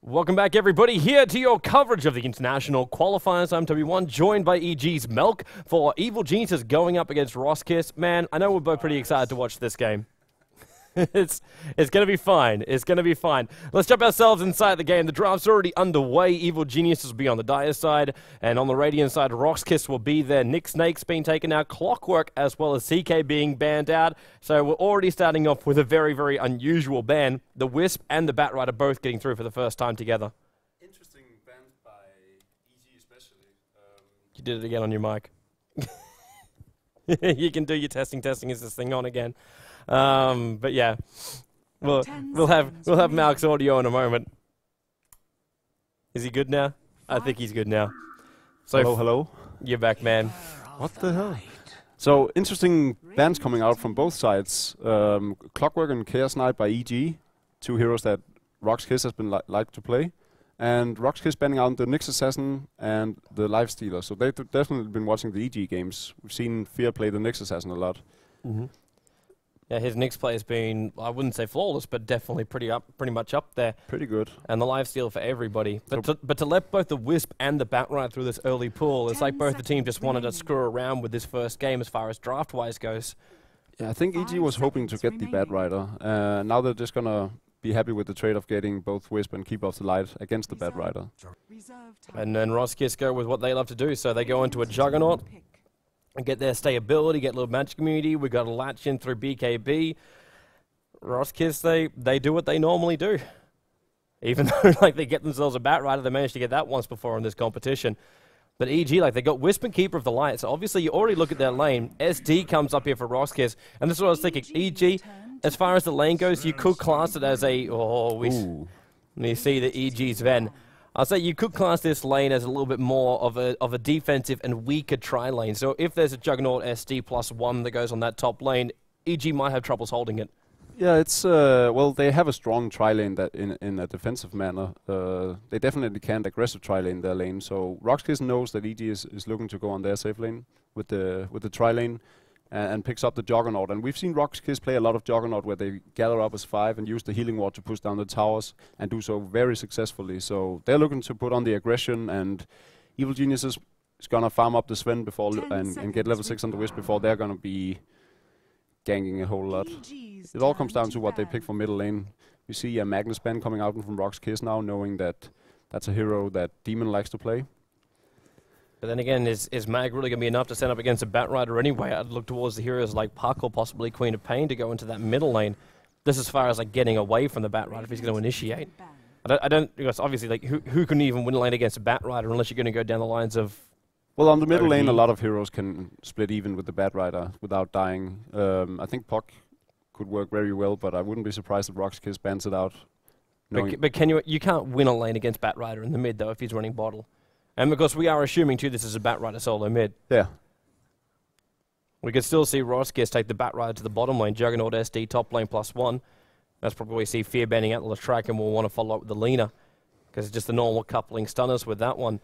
Welcome back, everybody, here to your coverage of the international qualifiers. I'm TobiWan, joined by EG's Melk for Evil Geniuses going up against RoXKIS. Man, I know we're both pretty excited to watch this game. It's going to be fine. It's going to be fine. Let's jump ourselves inside the game. The draft's already underway. Evil Geniuses will be on the Dire side, and on the Radiant side, RoXKIS will be there. Nick Snake's being taken out, Clockwork, as well as CK being banned out. So we're already starting off with a very, very unusual ban. The Wisp and the Batrider both getting through for the first time together. Interesting bans by EG especially. You did it again on your mic. You can do your testing. Is this thing on again? But yeah, we'll have Malk's audio in a moment. Is he good now? I think he's good now. So hello. You're back, man. What the hell? So interesting bans coming out from both sides. Clockwork and Chaos Knight by EG, two heroes that RoXKIS has been like to play, and RoXKIS banning out the Nyx Assassin and the Lifestealer. So they've definitely been watching the EG games. We've seen Fear play the Nyx Assassin a lot. Mm-hmm. Yeah, his Nyx play has been, I wouldn't say flawless, but definitely pretty much up there. Pretty good. And the lifesteal for everybody. But to let both the Wisp and the Batrider through this early pool, it's like both the teams just wanted to screw around with this first game as far as draft-wise goes. Yeah, I think EG was hoping to get the Batrider. Now they're just going to be happy with the trade of getting both Wisp and Keeper of the Light against the Batrider. And then RoXKIS go with what they love to do, so they go into a Juggernaut. And get their stayability, get a little magic immunity. We got a latch in through BKB. RoXKIS, they do what they normally do. Even though like they get themselves a Batrider, they managed to get that once before in this competition. But EG, like they got Wisp and Keeper of the Light, so obviously you already look at their lane. SD comes up here for RoXKIS, and this is what I was thinking. EG, as far as the lane goes, you could class it as a we see the EG's Ven. I'll say you could class this lane as a little bit more of a defensive and weaker tri-lane. So if there's a Juggernaut SD +1 that goes on that top lane, EG might have troubles holding it. Yeah, it's well, they have a strong tri-lane that in a defensive manner. They definitely can't aggressive tri-lane their lane. So RoXKIS knows that EG is looking to go on their safe lane with the tri-lane. And picks up the Juggernaut. And we've seen RoXKIS play a lot of Juggernaut where they gather up as 5 and use the healing ward to push down the towers and do so very successfully. So they're looking to put on the aggression, and Evil Geniuses is going to farm up the Sven before and get level 6 on the Wisp before they're going to be ganking a whole lot. It all comes down to what they pick for middle lane. We see a Magnus ban coming out from RoXKIS now, knowing that that's a hero that Demon likes to play. But then again, is Mag really going to be enough to stand up against a Batrider anyway? I'd look towards the heroes like Puck or possibly Queen of Pain to go into that middle lane. This as far as like getting away from the Batrider if he's going to initiate. I don't because obviously like who can even win a lane against a Batrider unless you're going to go down the lines of... Well, on the middle lane, a lot of heroes can split even with the Batrider without dying. I think Puck could work very well, but I wouldn't be surprised if RoXKIS bans it out. But can you can't win a lane against Batrider in the mid though if he's running bottle. And because we are assuming, too, this is a Batrider solo mid. Yeah. We could still see RoXKIS take the Batrider to the bottom lane, Juggernaut SD, top lane +1. That's probably see Fear banning out the track, and we'll want to follow up with the Lina. Because it's just the normal coupling stunners with that one.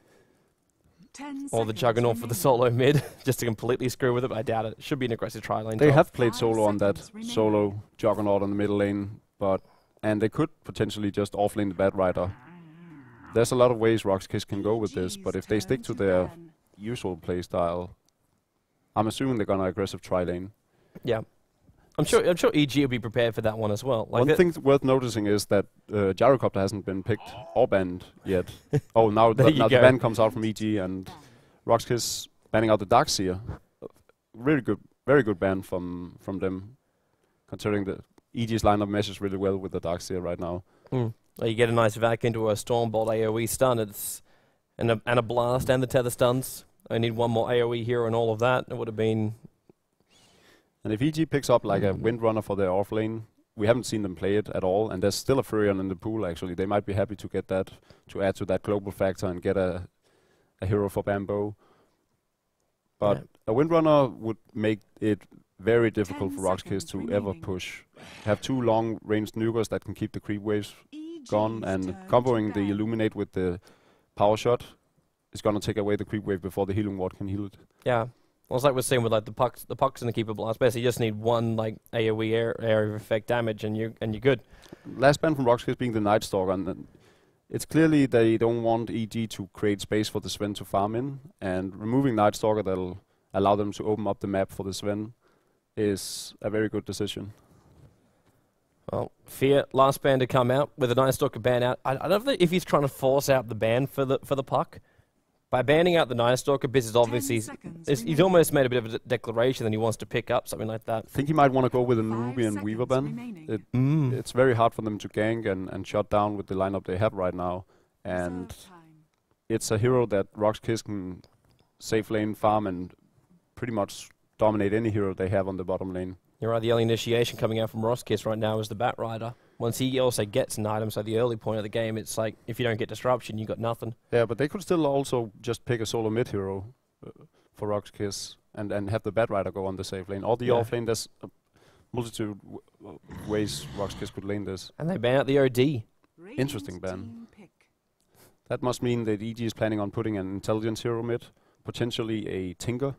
Or the Juggernaut for the solo mid, just to completely screw with it. I doubt it. It should be an aggressive tri-lane. They have played solo on that solo Juggernaut on the middle lane, and they could potentially just offlane the Batrider. There's a lot of ways RoXKIS can go with this, but if they stick to their usual play style, I'm assuming they're gonna aggressive tri-lane. Yeah, I'm sure EG will be prepared for that one as well. Like one thing worth noticing is that Gyrocopter hasn't been picked or banned yet. Oh, now the ban comes out from EG, and RoXKIS banning out the Darkseer. Really good, very good ban from them, considering the EG's lineup meshes really well with the Darkseer right now. You get a nice vac into a Stormbolt AoE stun, and a blast and the tether stuns. I need one more AoE hero and all of that. It would have been... And if EG picks up like a Windrunner for their off lane, we haven't seen them play it at all, and there's still a Furion in the pool actually. They might be happy to get that, to add to that global factor and get a hero for Bamboo. But a Windrunner would make it very difficult for RoXKIS to ever push. Have two long-ranged nukers that can keep the creep waves gone, and comboing the Illuminate with the power shot is going to take away the creep wave before the healing ward can heal it. Yeah. Well, it's like we're seeing with like the pucks and the Keeper Blast. Basically, you just need one like AoE area of effect damage, and you're good. Last ban from RoXKIS being the Night Stalker, and it's clearly they don't want EG to create space for the Sven to farm in, and removing Night Stalker that'll allow them to open up the map for the Sven is a very good decision. Well, Fear, last ban to come out with a Night Stalker ban out. I don't know if he's trying to force out the ban for the puck. By banning out the Night Stalker, Biz is obviously he's almost made a bit of a declaration that he wants to pick up something like that. I think he might want to go with a Ruby and Weaver ban. It's very hard for them to gank and shut down with the lineup they have right now. And it's a hero that RoXKIS can safe lane farm and pretty much dominate any hero they have on the bottom lane. You're right, the early initiation coming out from RoXKIS right now is the Bat Rider. Once he also gets an item, so the early point of the game, it's like, if you don't get disruption, you got nothing. Yeah, but they could still also just pick a solo mid hero for RoXKIS and have the Bat Rider go on the safe lane. Or the off lane, there's a multitude ways RoXKIS could lane this. And they ban out the OD. Interesting ban. That must mean that EG is planning on putting an intelligence hero mid, potentially a Tinker.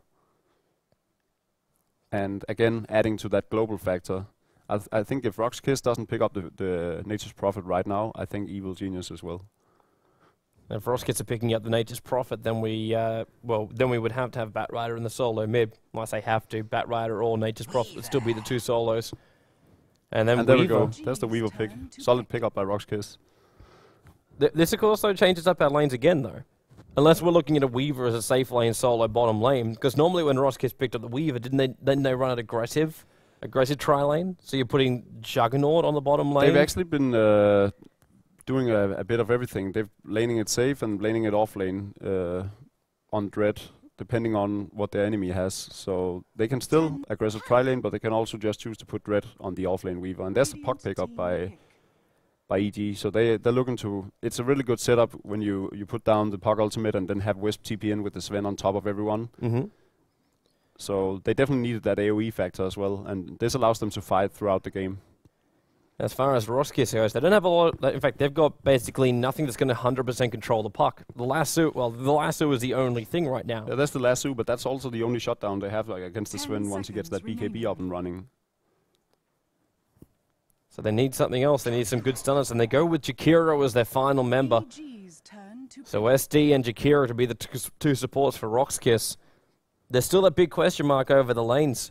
And again, adding to that global factor. I think if RoXKIS doesn't pick up the Nature's Prophet right now, I think Evil Genius as well. And if RoXKIS are picking up the Nature's Prophet, then we would have to have Bat Rider in the solo mid. When I say have to, Bat Rider or Nature's Prophet would still be the two solos. And then there we go. There's the Weaver pick. Solid pick up by RoXKIS. This of course though changes up our lanes again though. Unless we're looking at a Weaver as a safe lane solo bottom lane, because normally when RoXKIS picked up the Weaver, didn't they run it aggressive tri-lane? So you're putting Juggernaut on the bottom lane? They've actually been doing a bit of everything. They've laning it safe and laning it off lane on Dread, depending on what their enemy has. So they can still aggressive tri-lane, but they can also just choose to put Dread on the off lane Weaver. And there's a puck pickup by EG. So they're looking to... It's a really good setup when you put down the puck ultimate and then have Wisp TP in with the Sven on top of everyone. So they definitely needed that AoE factor as well, and this allows them to fight throughout the game. As far as RoXKIS goes, they don't have a lot... in fact, they've got basically nothing that's going to 100% control the puck. The lasso is the only thing right now. Yeah, that's the lasso, but that's also the only shutdown they have against the Sven once he gets that BKB up and running. So they need something else. They need some good stunners, and they go with Jakiro as their final member. So SD and Jakiro to be the two supports for RoXKIS. There's still a big question mark over the lanes.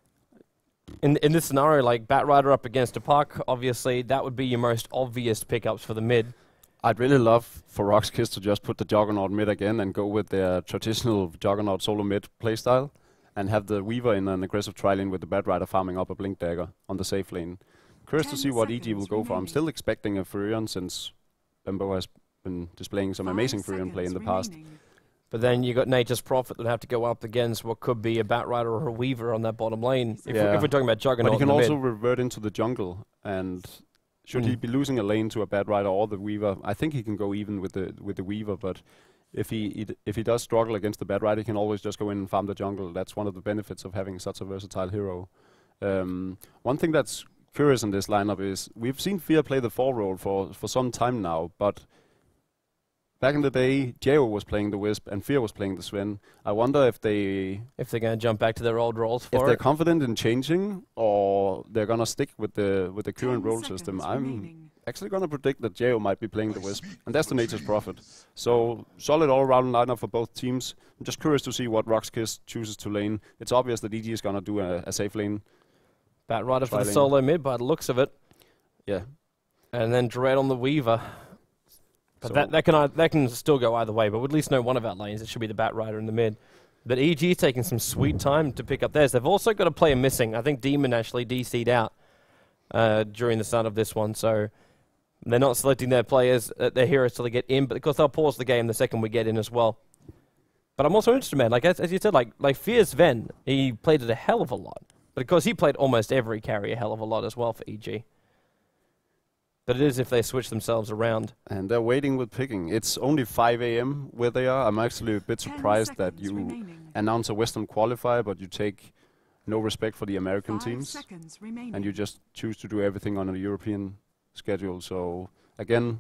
In this scenario, like Bat Rider up against a puck, obviously that would be your most obvious pickups for the mid. I'd really love for RoXKIS to just put the Juggernaut mid again and go with their traditional Juggernaut solo mid playstyle and have the Weaver in an aggressive tri-lane with the Bat Rider farming up a Blink Dagger on the safe lane. Curious to see what EG will go for. I'm still expecting a Furion since Bembo has been displaying some amazing Furion play in the past. But then you got Nature's Prophet that have to go up against what could be a Bat Rider or a Weaver on that bottom lane. If we're talking about Juggernaut. But he can also revert into the jungle, and should he be losing a lane to a Bat Rider or the Weaver, I think he can go even with the Weaver. But if he does struggle against the Bat Rider, he can always just go in and farm the jungle. That's one of the benefits of having such a versatile hero. One thing that's curious in this lineup is we've seen Fear play the 4 role for some time now, but back in the day, Jao was playing the Wisp and Fear was playing the Sven. I wonder if they're going to jump back to their old roles for it. If they're confident in changing, or they're going to stick with the current role system. I'm actually going to predict that Jao might be playing the Wisp, and that's the Nature's Prophet. So solid all-round lineup for both teams. I'm just curious to see what RoXKIS chooses to lane. It's obvious that EG is going to do a safe lane. Bat Rider for the solo mid by the looks of it. Yeah. And then Dread on the Weaver. But so that can still go either way, but we'll at least know one of our lanes. It should be the Bat Rider in the mid. But EG is taking some sweet time to pick up theirs. They've also got a player missing. I think Demon actually DC'd out during the start of this one, so they're not selecting their players, their heroes till they get in, but of course they'll pause the game the second we get in as well. But I'm also interested, man. Like as you said, like Fierce Ven, he played it a hell of a lot. But of course he played almost every carry a hell of a lot as well for EG. But it is if they switch themselves around. And they're waiting with picking. It's only 5 AM where they are. I'm actually a bit surprised that you announce a Western qualifier, but you take no respect for the American teams. And you just choose to do everything on a European schedule. So, again,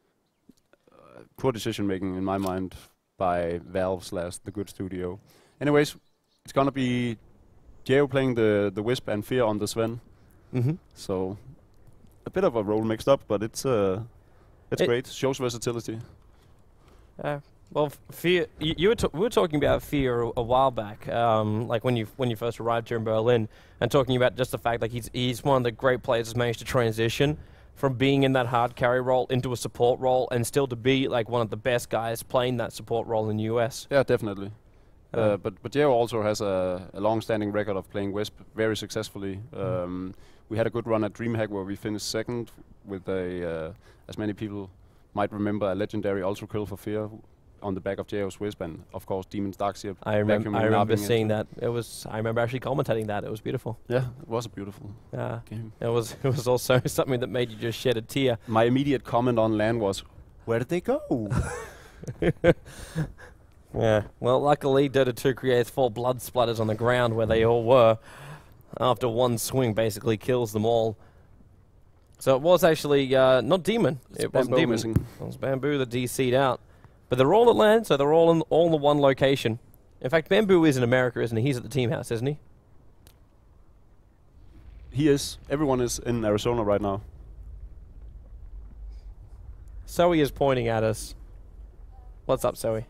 poor decision making in my mind by Valve / The Good Studio. Anyways, it's going to be Jao playing the Wisp and Fear on the Sven. So... a bit of a role mixed up, but it's It's great. Shows versatility. Well, Fear, we were talking about Fear a while back, like when you first arrived here in Berlin, and talking about just the fact like he's one of the great players who's managed to transition from being in that hard carry role into a support role, and still to be like one of the best guys playing that support role in the US. Yeah, definitely. But Geo also has a long-standing record of playing Wisp very successfully. We had a good run at DreamHack where we finished second with as many people might remember, a legendary ultra kill for Fear on the back of Geo's Wisp, and of course Demon's Darkseer. I remember seeing that. I remember actually commentating that. It was beautiful. Yeah, it was a beautiful game. It was also something that made you just shed a tear. My immediate comment on LAN was, where did they go? Yeah, well, luckily Dota 2 creates 4 blood splatters on the ground where they all were. After one swing basically kills them all. So it was actually not Demon. It wasn't Demon. Missing. It was Bamboo that DC'd out. But they're all at LAN, so they're all in the one location. In fact, Bamboo is in America, isn't he? He's at the team house, isn't he? He is. Everyone is in Arizona right now. Zoe is pointing at us. What's up, Zoe?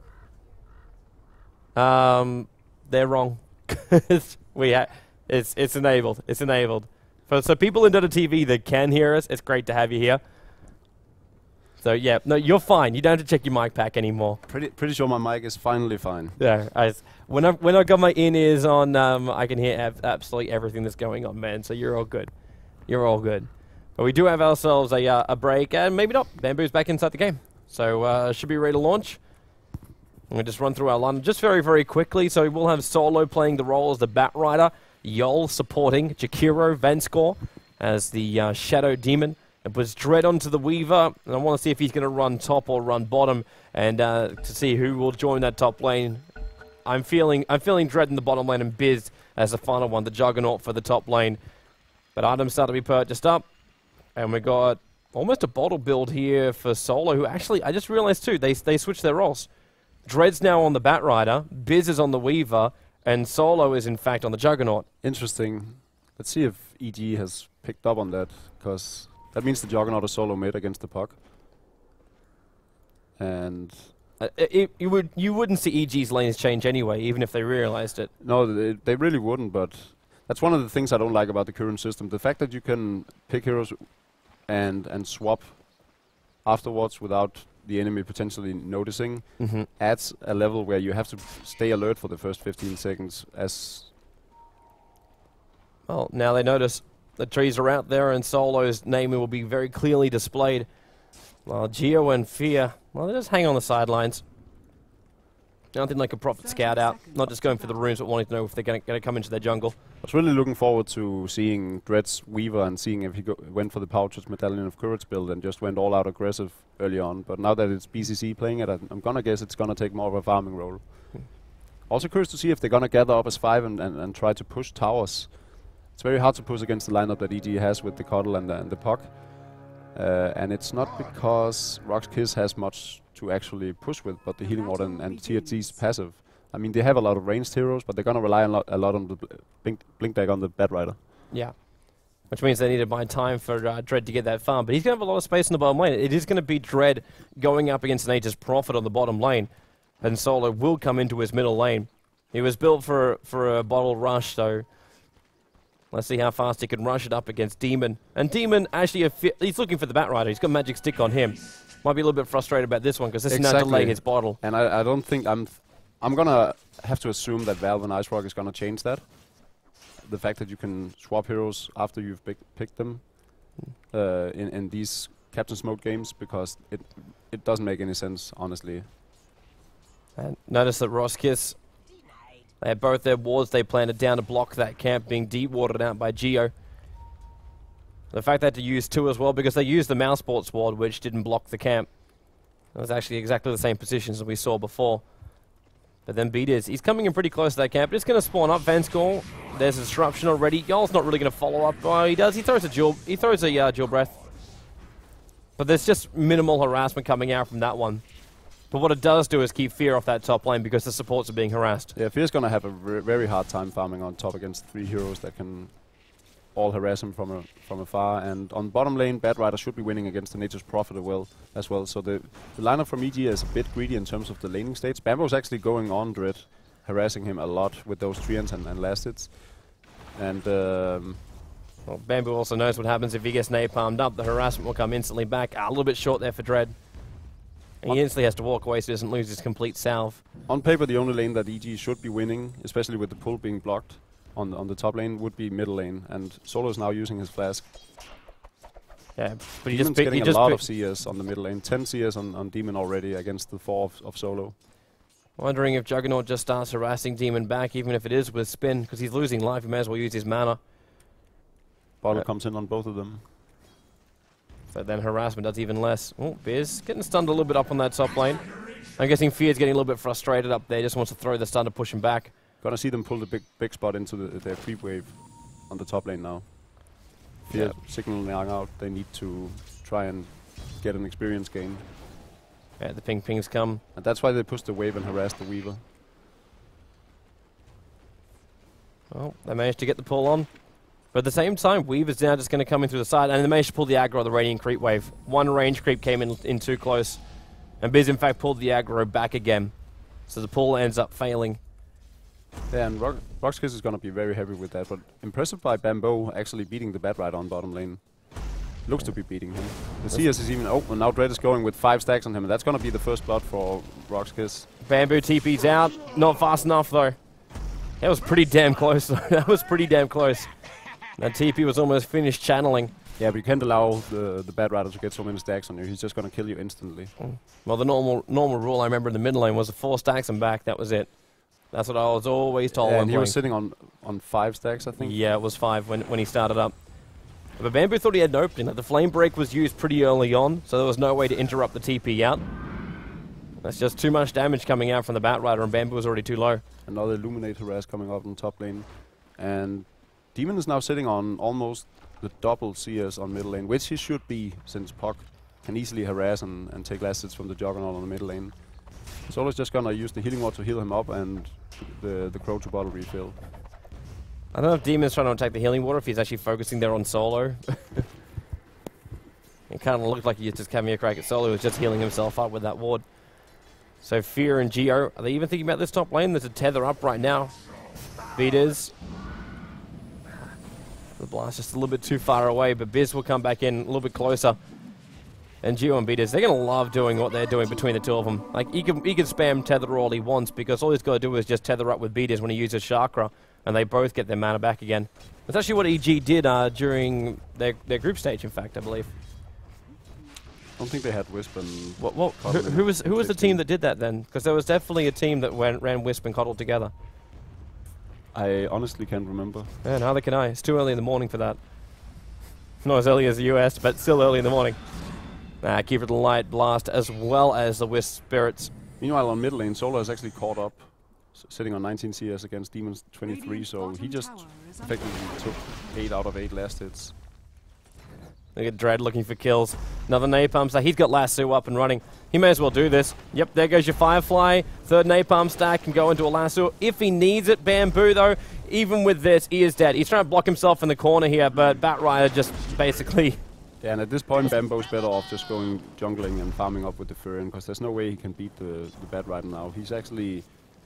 They're wrong. It's enabled. It's enabled. So people in Dota TV that can hear us, it's great to have you here. So yeah, no, you're fine. You don't have to check your mic pack anymore. Pretty sure my mic is finally fine. Yeah, when I got my in-ears on, I can hear absolutely everything that's going on, man. So you're all good. You're all good. But we do have ourselves a break, and maybe not. Bamboo's back inside the game, so should be ready to launch. We'll just run through our line just very, very quickly. So we'll have Solo playing the role as the Batrider, Yol supporting Jakiro Vanskor as the Shadow Demon. It was Dread onto the Weaver, and I want to see if he's going to run top or run bottom, and to see who will join that top lane. I'm feeling Dread in the bottom lane and Biz as the final one, the Juggernaut for the top lane. But items start to be purchased up, and we got almost a bottle build here for Solo, who actually, I just realized too, they switched their roles. Dread's now on the Batrider, Biz is on the Weaver, and Solo is in fact on the Juggernaut. Interesting. Let's see if EG has picked up on that, because that means the Juggernaut is solo mid against the puck. And you wouldn't see EG's lanes change anyway, even if they realized it. No, they really wouldn't, but that's one of the things I don't like about the current system. The fact that you can pick heroes and swap afterwards without the enemy potentially noticing adds a level where you have to stay alert for the first 15 seconds. Well, now they notice the trees are out there, and Solo's name will be very clearly displayed. While Geo and Fear, well, they just hang on the sidelines. I don't think they could profit scout out, not just going for the runes, but wanting to know if they're going to come into their jungle. I was really looking forward to seeing Dread's Weaver and seeing if he went for the Pouch's Medallion of Courage build and just went all out aggressive early on. But now that it's BCC playing it, I'm going to guess it's going to take more of a farming role. Also curious to see if they're going to gather up as 5 and try to push towers. It's very hard to push against the lineup that EG has with the Cuddle and the Puck. And it's not because RoXKIS has much to actually push with, but the Healing Ward and TFT's passive. I mean, they have a lot of ranged heroes, but they're going to rely a lot on the blink deck on the Batrider. Yeah. Which means they need to buy time for Dread to get that farm. But he's going to have a lot of space in the bottom lane. It is going to be Dread going up against Nature's Prophet on the bottom lane. And Solo will come into his middle lane. He was built for a bottle rush, so let's see how fast he can rush it up against Demon. And Demon actually, he's looking for the Batrider. He's got Magic Stick on him. Might be a little bit frustrated about this one because this is now delay his bottle. And I don't think I'm gonna have to assume that Valve and Ice Rock is gonna change that. The fact that you can swap heroes after you've picked them in these Captain's Mode games, because it doesn't make any sense, honestly. And notice that RoXKIS, they had both their wards they planted down to block that camp being de-watered out by Geo. The fact they had to use 2 as well, because they used the Mousesports ward, which didn't block the camp. It was actually exactly the same positions as we saw before. But then Beaters, he's coming in pretty close to that camp. Just going to spawn up Vanskor. There's a disruption already. Yol's not really going to follow up. Oh, he does. He throws a dual breath. But there's just minimal harassment coming out from that one. But what it does do is keep Fear off that top lane because the supports are being harassed. Yeah, Fear's going to have a very hard time farming on top against 3 heroes that can all harass him from afar. And on bottom lane, Bad Rider should be winning against the Nature's Prophet as well. So the lineup from EG is a bit greedy in terms of the laning states. Bambo's actually going on Dread, harassing him a lot with those treants and last hits. And well, Bamboo also knows what happens if he gets napalmed up. The harassment will come instantly back. A little bit short there for Dread. And he instantly has to walk away so he doesn't lose his complete salve. On paper, the only lane that EG should be winning, especially with the pull being blocked on the top lane, would be middle lane. And Solo is now using his flask. Yeah, but Demon's getting a lot of CS on the middle lane. 10 CS on Demon already against the 4 of Solo. Wondering if Juggernaut just starts harassing Demon back, even if it is with spin, because he's losing life. He may as well use his mana. Bottle comes in on both of them. So then harassment does even less. Oh, Biz getting stunned a little bit up on that top lane. I'm guessing Fear's getting a little bit frustrated up there. Just wants to throw the stun to push him back. Gonna see them pull the big spot into their creep wave on the top lane now. Fear signaling out. They need to try and get an experience gain. Yeah, the pings come. And that's why they push the wave and harass the Weaver. Well, they managed to get the pull on. But at the same time, Weaver's now just going to come in through the side, and they managed to pull the aggro of the Radiant Creep Wave. One range creep came in too close, and Biz in fact pulled the aggro back again. So the pull ends up failing. Yeah, and RoXKIS is going to be very heavy with that, but impressive by Bamboo actually beating the Bad Rider on bottom lane. Looks to be beating him. The CS is even... Oh, and now Dread is going with 5 stacks on him, and that's going to be the first blood for RoXKIS. Bamboo TP's out. Not fast enough, though. That was pretty damn close, though. That was pretty damn close. That TP was almost finished channeling. Yeah, but you can't allow the Bad Rider to get so many stacks on you. He's just going to kill you instantly. Well, the normal rule I remember in the mid lane was 4 stacks and back. That was it. That's what I was always told. Yeah, and he was sitting on 5 stacks, I think. Yeah, it was 5 when he started up. But Bamboo thought he had an opening. Like, the Flame Break was used pretty early on, so there was no way to interrupt the TP out. That's just too much damage coming out from the Bat Rider, and Bamboo was already too low. Another Illuminate harass coming up in top lane. And Demon is now sitting on almost the double CS on middle lane, which he should be, since Puck can easily harass and take last hits from the Juggernaut on the middle lane. Solo's just gonna use the healing ward to heal him up and the Crow to bottle refill. I don't know if Demon's trying to attack the healing water, if he's actually focusing there on Solo. It kind of looked like he was just having a crack at Solo, who was just healing himself up with that ward. So Fear and Geo, are they even thinking about this top lane? There's a tether up right now. Beaters. The blast just a little bit too far away, but Biz will come back in a little bit closer. And Geo and Beaters, they're going to love doing what they're doing between the two of them. Like, he can spam tether all he wants, because all he's got to do is just tether up with Beaters when he uses Chakra, and they both get their mana back again. That's actually what EG did during their group stage, in fact, I believe. I don't think they had Wisp and... Who was the team that did that then? Because there was definitely a team that ran Wisp and Coddle together. I honestly can't remember. Yeah, neither can I. It's too early in the morning for that. Not as early as the US, but still early in the morning. Keep it a light blast as well as the Wisp Spirits. Meanwhile, on mid lane, Solar has actually caught up, sitting on 19 CS against Demon's 23, so he just effectively took 8 out of 8 last hits. Look at Dread looking for kills. Another Napalm stack. He's got Lasso up and running. He may as well do this. Yep, there goes your Firefly. Third Napalm stack can go into a Lasso if he needs it. Bamboo, though, even with this, he is dead. He's trying to block himself in the corner here, but Bat Rider just basically... Yeah, and at this point, Bamboo's better off just going jungling and farming up with the Furion, because there's no way he can beat the Bat Rider now. He's actually...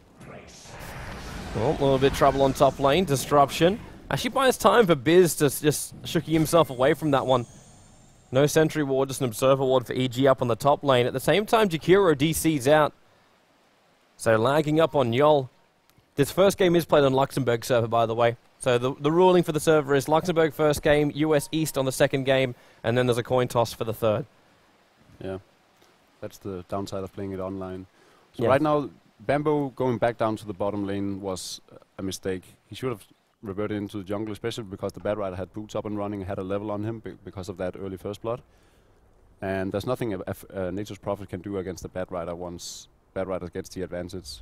Well, a little bit of trouble on top lane. Disruption. Actually buys time for Biz to just shooking himself away from that one. No Sentry Ward, just an Observer Ward for EG up on the top lane. At the same time, Jakiro DC's out. So lagging up on Yol. This first game is played on Luxembourg server, by the way. So the ruling for the server is Luxembourg first game, US East on the second game, and then there's a coin toss for the third. Yeah, that's the downside of playing it online. So right now, Bamboo going back down to the bottom lane was a mistake. He should have reverted into the jungle, especially because the Bat Rider had boots up and running, had a level on him because of that early first blood. And there's nothing a Nature's Prophet can do against the Bat Rider once Bat Rider gets the advantage.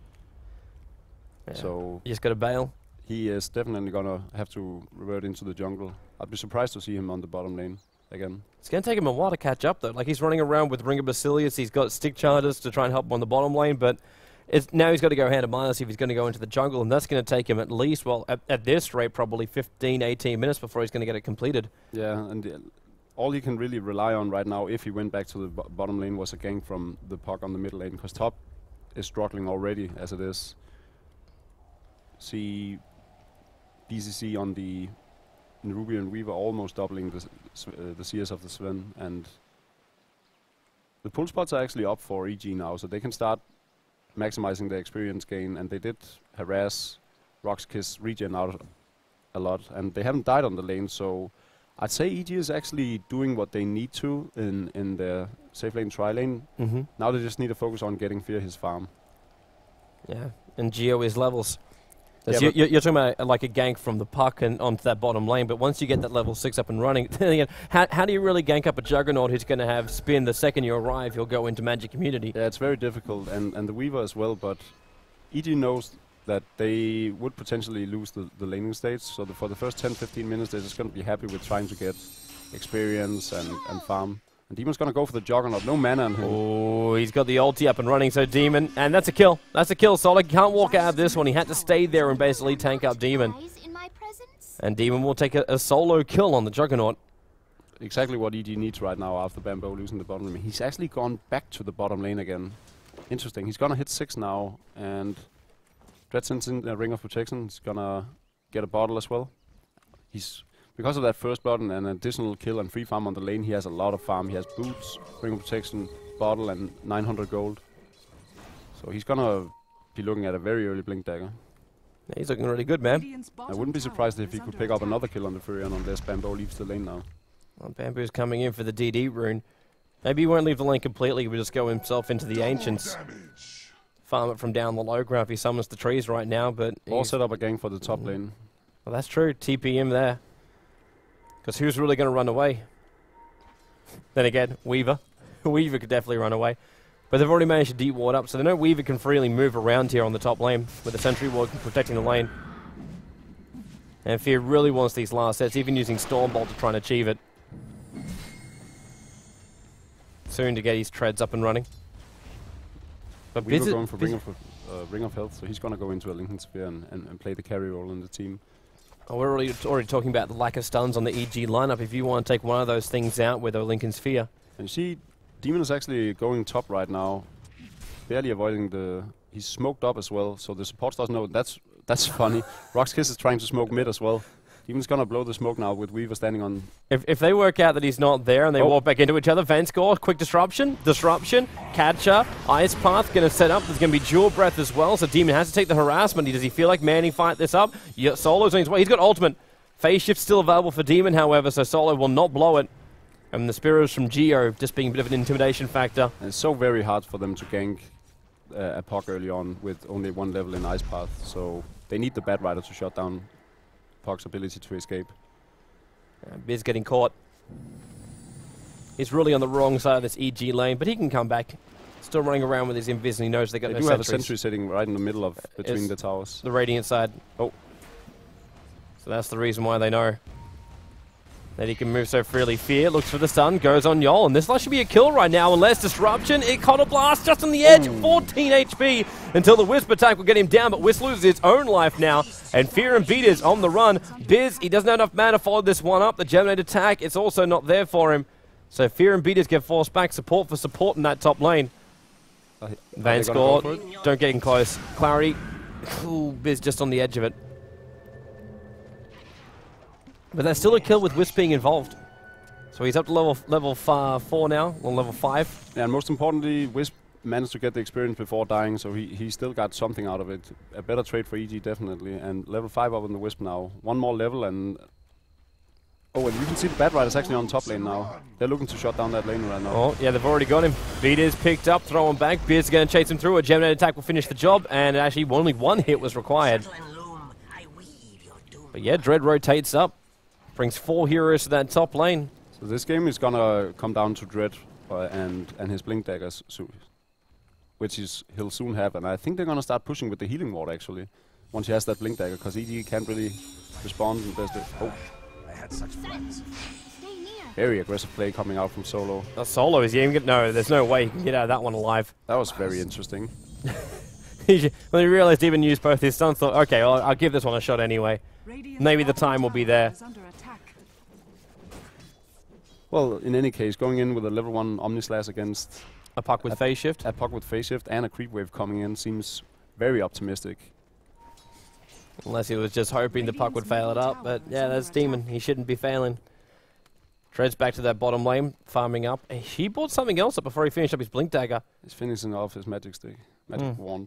Yeah. So you just got to bail. He is definitely going to have to revert into the jungle. I'd be surprised to see him on the bottom lane again. It's going to take him a while to catch up, though. Like, he's running around with Ring of Basilius. He's got stick chargers to try and help him on the bottom lane, but now he's got to go hand to minus if he's going to go into the jungle, and that's going to take him at least, well, at this rate, probably 15, 18 minutes before he's going to get it completed. Yeah, and all he can really rely on right now, if he went back to the bottom lane, was a gank from the puck on the middle lane, because top is struggling already as it is. See BCC on the Ruby and Weaver almost doubling the CS of the Sven, and the pull spots are actually up for EG now, so they can start maximizing their experience gain, and they did harass RoXKIS regen out a lot, and they haven't died on the lane, so I'd say EG is actually doing what they need to in their safe lane, tri lane. Now they just need to focus on getting Fear his farm. Yeah, and Geo is levels. Yeah, You're talking about like a gank from the puck and onto that bottom lane, but once you get that level 6 up and running, then again, how do you really gank up a Juggernaut who's going to have spin the second you arrive? He'll go into Magic Community. Yeah, it's very difficult, and the Weaver as well, but EG knows that they would potentially lose the laning stage, so for the first 10-15 minutes they're just going to be happy with trying to get experience and farm. And Demon's going to go for the Juggernaut, no mana on him. Oh, he's got the ulti up and running, so Demon, and that's a kill. That's a kill. Solid can't walk out of this one. He had to stay there and basically tank up Demon. And Demon will take a solo kill on the Juggernaut. Exactly what EG needs right now after Bambo losing the bottom lane. He's actually gone back to the bottom lane again. Interesting. He's going to hit 6 now, and Dreadsense in the Ring of Protection. He's going to get a bottle as well. Because of that first button and additional kill and free farm on the lane, he has a lot of farm. He has boots, Ring of Protection, bottle, and 900 gold. So he's gonna be looking at a very early Blink Dagger. Yeah, he's looking really good, man. I wouldn't be surprised if he could pick up another kill on the Furion unless Bambo leaves the lane now. Well, Bamboo's coming in for the DD rune. Maybe he won't leave the lane completely, he'll just go himself into the Ancients. Farm it from down the low ground if he summons the trees right now, but... Or set up a gang for the top lane. Well, that's true. TP him there. Because who's really going to run away? Then again, Weaver. Weaver could definitely run away. But they've already managed to deep ward up, so they know Weaver can freely move around here on the top lane with the sentry ward protecting the lane. And Fear really wants these last sets, even using Stormbolt to try and achieve it. Soon to get his treads up and running. But Weaver going for Ring of Health, so he's going to go into a Lincoln Sphere and play the carry role in the team. Oh, we're already talking about the lack of stuns on the EG lineup. If you want to take one of those things out with a Lincoln Sphere. And you see, Demon is actually going top right now, barely avoiding the... He's smoked up as well, so the support doesn't know. That's funny. RoXKIS is trying to smoke mid as well. Demon's gonna blow the smoke now with Weaver standing on... If they work out that he's not there and they walk back into each other, Van score, quick disruption, catcher, Ice Path gonna set up. There's gonna be Dual Breath as well, so Demon has to take the harassment. Does he feel like manning fight this up? Yeah, Solo's on his way. He's got ultimate. Phase Shift still available for Demon, however, so Solo will not blow it. And the Spears from Geo just being a bit of an intimidation factor. And it's so very hard for them to gank a puck early on with only 1 level in Ice Path, so they need the Bat Rider to shut down Puck's ability to escape. Biz getting caught. He's really on the wrong side of this EG lane, but he can come back. Still running around with his invis, and he knows they got no do sentries. have a sentry sitting right in the middle of between the towers. The Radiant side. Oh. So that's the reason why they know that he can move so freely. Fear looks for the stun, goes on Yol, and this should be a kill right now unless disruption. It blast just on the edge, 14 HP until the Wisp attack will get him down, but Wisp loses its own life now, and Fear and Beat is on the run. Biz, he doesn't have enough mana to follow this one up. The Germinate attack, it's also not there for him. So Fear and Beaters get forced back, support for support in that top lane. Van score, don't get in close. Clarity, ooh, Biz just on the edge of it. But there's still a kill with Wisp being involved. So he's up to level 4 now, or level 5. Yeah, and most importantly, Wisp managed to get the experience before dying, so he still got something out of it. A better trade for EG, definitely. And level 5 up in the Wisp now. 1 more level and... Oh, and you can see the Bat Rider's actually on top lane now. They're looking to shut down that lane right now. Oh, yeah, they've already got him. Beat is picked up, throw him back. Beard's going to chase him through. A Germinate attack will finish the job, and actually only 1 hit was required. But yeah, Dread rotates up. Brings 4 heroes to that top lane. So this game is gonna come down to Dread and his Blink Daggers, which he'll soon have. And I think they're gonna start pushing with the healing ward actually, once he has that Blink Dagger, because EG can't really respond. Oh, I had such friends. Very aggressive play coming out from Solo. Solo is even no, there's no way he can get out of that one alive. That was very interesting. When he realized he even used both his stuns, thought, okay, I'll give this one a shot anyway. Maybe the time will be there. Well, in any case, going in with a level 1 Omnislash against A puck with phase shift. a puck with phase shift and a creep wave coming in seems very optimistic. Unless he was just hoping the puck would fail it up. But yeah, that's Demon. He shouldn't be failing. Treads back to that bottom lane, farming up. He bought something else up before he finished up his Blink Dagger. He's finishing off his magic stick, magic wand.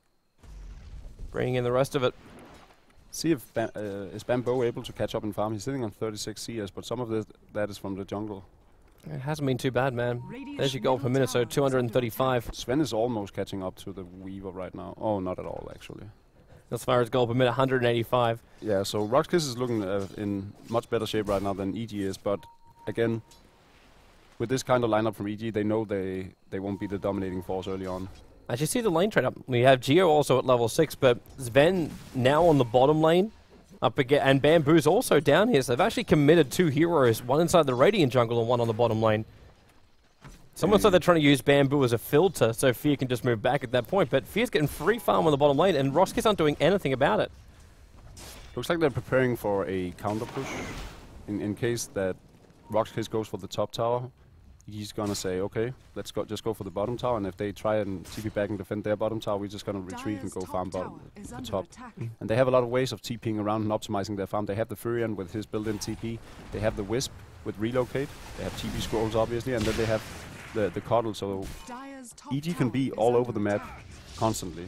Bringing in the rest of it. See if is Bambo able to catch up in farm. He's sitting on 36 CS, but some of that is from the jungle. It hasn't been too bad, man. There's your goal per minute, so 235. Sven is almost catching up to the Weaver right now. Oh, not at all, actually. As far as goal per minute, 185. Yeah, so RoXKIS is looking in much better shape right now than EG is, but again, with this kind of lineup from EG, they know they won't be the dominating force early on. As you see the lane trade up, we have Geo also at level 6, but Sven now on the bottom lane, up again, and Bamboo's also down here, so they've actually committed 2 heroes, one inside the Radiant jungle and one on the bottom lane. Someone said they're trying to use Bamboo as a filter, so Fear can just move back at that point, but Fear's getting free farm on the bottom lane, and RoXKIS aren't doing anything about it. Looks like they're preparing for a counter push in case that RoXKIS goes for the top tower. He's gonna say, okay, let's just go for the bottom tower, and if they try and TP back and defend their bottom tower, we're just gonna retreat and go farm bottom, the top. And they have a lot of ways of TPing around and optimizing their farm. They have the Furion with his built-in TP. They have the Wisp with relocate. They have TP scrolls, obviously, and then they have the Coddle, so EG can be all over the map constantly.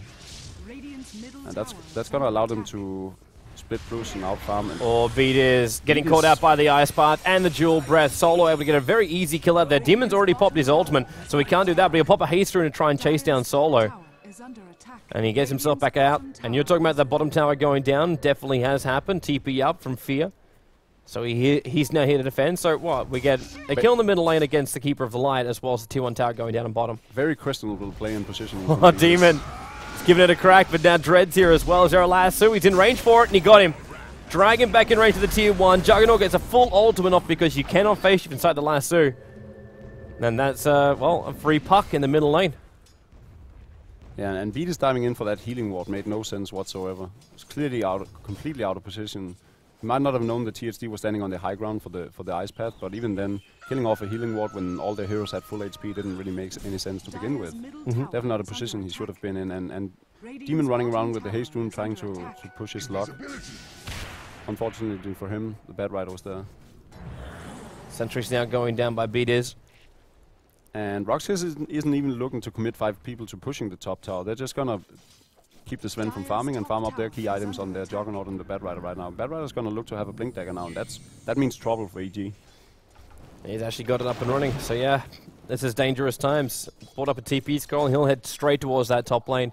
And that's gonna allow them to split Bruce and out farm. Beat is getting caught out by the Ice Path and the Dual Breath. Solo able to get a very easy kill out there. Demon's already popped his ultimate, so he can't do that, but he'll pop a haste through to try and chase down Solo. And he gets himself back out. And you're talking about the bottom tower going down. Definitely has happened. TP up from Fear. So he's now here to defend. So what? We get a kill in the middle lane against the Keeper of the Light, as well as the T1 tower going down on bottom. Very questionable play in position. Oh, Demon. He's giving it a crack, but now Dread's here as well as our lasso. He's in range for it, and he got him. Dragon back in range to the tier 1. Juggernaut gets a full ultimate off because you cannot face shift inside the lasso. And that's, well, a free puck in the middle lane. Yeah, and Vetus diving in for that healing ward made no sense whatsoever. It's clearly completely out of position. He might not have known the THD was standing on the high ground for the Ice Path, but even then, killing off a healing ward when all their heroes had full HP didn't really make any sense to begin with. Definitely not a position he should have been in, and Demon running around with the haste rune trying to push his luck. Unfortunately for him, the Bad Rider was there. Sentry's now going down by Beaters. And RoXKIS isn't even looking to commit 5 people to pushing the top tower. They're just gonna keep the Sven from farming and farm up their key items on their Juggernaut and the Bad Rider right now. Bad Rider's gonna look to have a Blink Dagger now, and that means trouble for EG. He's actually got it up and running, so yeah, this is dangerous times. Brought up a TP scroll, and he'll head straight towards that top lane.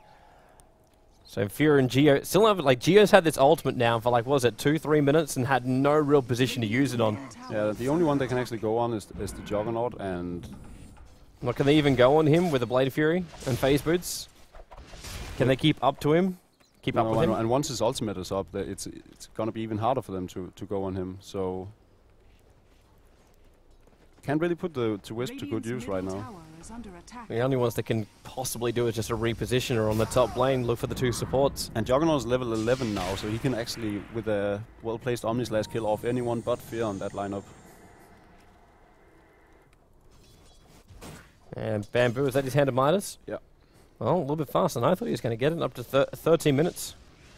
So Fear and Geo still have, like, Geo's had this ultimate now for, like, what was it, 2-3 minutes, and had no real position to use it on. Yeah, the only one they can actually go on is the Juggernaut, and well, can they even go on him with the Blade Fury and Phase Boots? Can they keep up to him? Keep up with him? And once his ultimate is up, it's gonna be even harder for them to go on him. So can't really put the Wisp to good use right now. The only ones that can possibly do is just a repositioner on the top lane, look for the 2 supports. And Juggernaut is level 11 now, so he can actually, with a well-placed Omnislash, kill off anyone but Fear on that lineup. And Bamboo, is that his Hand of Midas? Yeah. Well, a little bit faster than I thought he was going to get it, up to 13 minutes.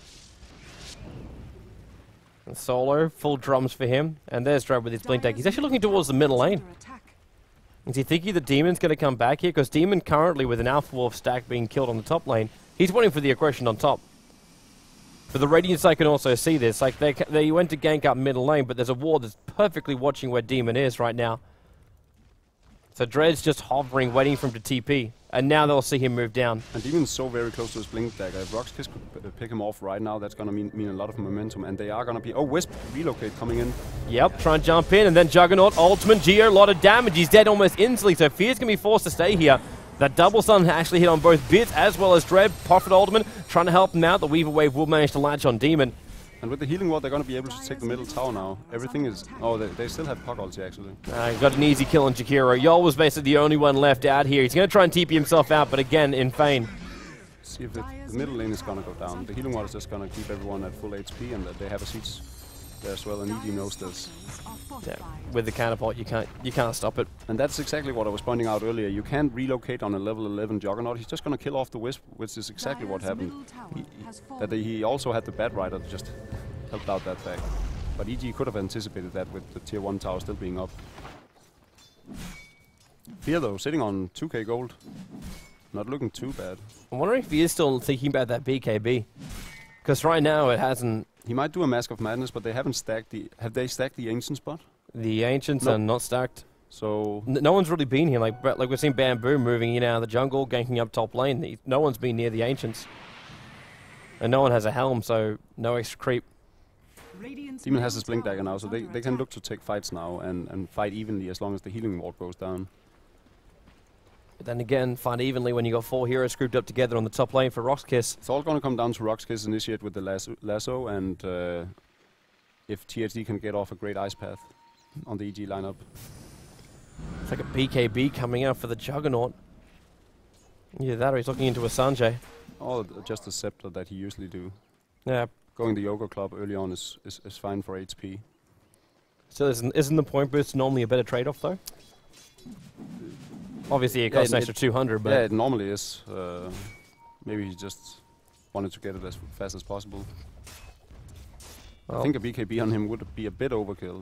And Solo, full drums for him. And there's Dread with his Blink Deck. He's actually looking towards the middle lane. Is he thinking the Demon's going to come back here? Because Demon currently, with an Alpha Wolf stack being killed on the top lane, he's waiting for the aggression on top. For the Radiance, I can also see this. Like, they went to gank up middle lane, but there's a ward that's perfectly watching where Demon is right now. So Dread's just hovering, waiting for him to TP. And now they'll see him move down. And Demon's so very close to his Blink Dagger. If RoXKIS could pick him off right now, that's going to mean a lot of momentum. And they are going to be... Oh, Wisp relocate coming in. Yep, try and jump in. And then Juggernaut, Ultimate, Geo, a lot of damage. He's dead almost instantly. So Fear's going to be forced to stay here. That double stun actually hit on both Bits as well as Dread. Prophet Ultimate trying to help him out. The Weaver Wave will manage to latch on Demon. And with the healing ward, they're going to be able to take the middle tower now. Everything is... Oh, they still have puck ulti, actually. Got an easy kill on Jakiro. Yol was basically the only one left out here. He's going to try and TP himself out, but again, in vain. Let's see if the middle lane is gonna go down. The healing ward is just gonna keep everyone at full HP, and that they have a siege there as well, and EG knows this. Yeah, with the counterpart, you can't stop it. And that's exactly what I was pointing out earlier. You can't relocate on a level 11 Juggernaut. He's just gonna kill off the Wisp, which is exactly what happened. He also had the Bat Rider to just help out that fact. But EG could have anticipated that with the tier 1 tower still being up. Fear though, sitting on 2k gold. Not looking too bad. I'm wondering if he is still thinking about that BKB. Because right now it hasn't... He might do a Mask of Madness, but they haven't stacked the... Have they stacked the Ancient spot? The Ancients are not stacked. So... No one's really been here. Like we've seen Bamboo moving in out of the jungle, ganking up top lane. No one's been near the Ancients. And no one has a helm, so no extra creep. Demon has his Blink Dagger now, so they can look to take fights now and fight evenly as long as the healing ward goes down. But then again, fight evenly when you got 4 heroes grouped up together on the top lane for RoXKIS. It's all going to come down to RoXKIS initiate with the lasso and if THD can get off a great ice path on the EG lineup. It's like a BKB coming out for the Juggernaut. Either that or he's looking into a Sanjay. Or just a Scepter that he usually do. Yeah. Going the Yoga Club early on is fine for HP. So isn't the point boost normally a better trade-off though? Obviously it costs an extra 200, but... Yeah, it normally is. Maybe he just wanted to get it as fast as possible. Well, I think a BKB on him would be a bit overkill.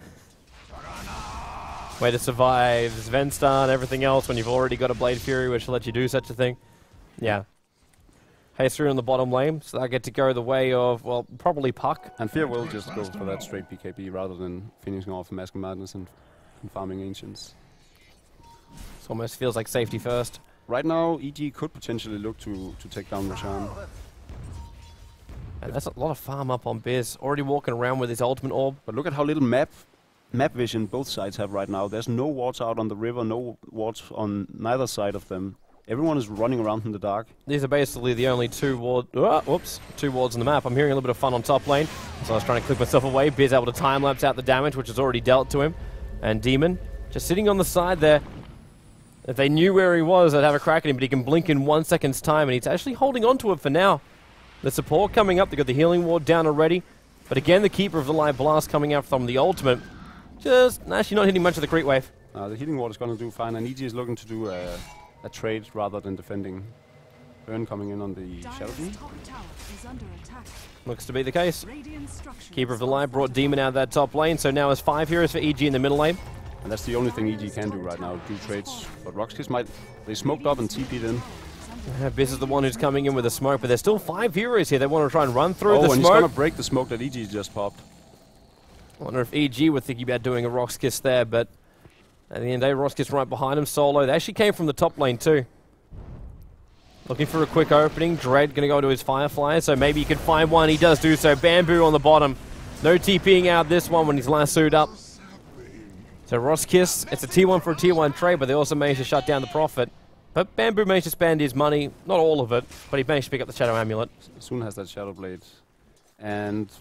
Way to survive Svenstar and everything else when you've already got a Blade Fury which will let you do such a thing. Yeah. Haze through on the bottom lane, so I get to go the way of, well, probably Puck. And Fear will just go for that straight BKB rather than finishing off Mask of Madness and farming Ancients. It almost feels like safety first. Right now, EG could potentially look to take down Roshan. And that's a lot of farm up on Biz. Already walking around with his ultimate orb. But look at how little map vision both sides have right now. There's no wards out on the river, no wards on neither side of them. Everyone is running around in the dark. These are basically the only two wards on the map. I'm hearing a little bit of fun on top lane, so I was trying to click myself away. Biz able to time-lapse out the damage, which is already dealt to him. And Demon just sitting on the side there. If they knew where he was, they'd have a crack at him, but he can blink in 1 second's time, and he's actually holding on to it for now. The support coming up, they've got the healing ward down already. But again, the Keeper of the Light Blast coming out from the ultimate. Just actually not hitting much of the creep wave. The healing ward is going to do fine, and EG is looking to do a trade rather than defending. Burn coming in on the Shadow Beam. Looks to be the case. Keeper of the Light brought Demon out of that top lane, so now it's 5 heroes for EG in the middle lane. And that's the only thing EG can do right now, do trades. But RoXKIS might... They smoked up and TP'd in. Biz is the one who's coming in with the smoke, but there's still 5 heroes here. They want to try and run through the smoke. Oh, and he's going to break the smoke that EG just popped. I wonder if EG were thinking about doing a RoXKIS there, but at the end of the day, RoXKIS right behind him solo. They actually came from the top lane too. Looking for a quick opening. Dread going to go into his Firefly, so maybe he can find one. He does do so. Bamboo on the bottom. No TPing out this one when he's lassoed up. So RoXKIS, it's a T1 for a T1 trade, but they also managed to shut down the Prophet. But Bamboo managed to spend his money, not all of it, but he managed to pick up the Shadow Amulet. Soon has that Shadow Blade. And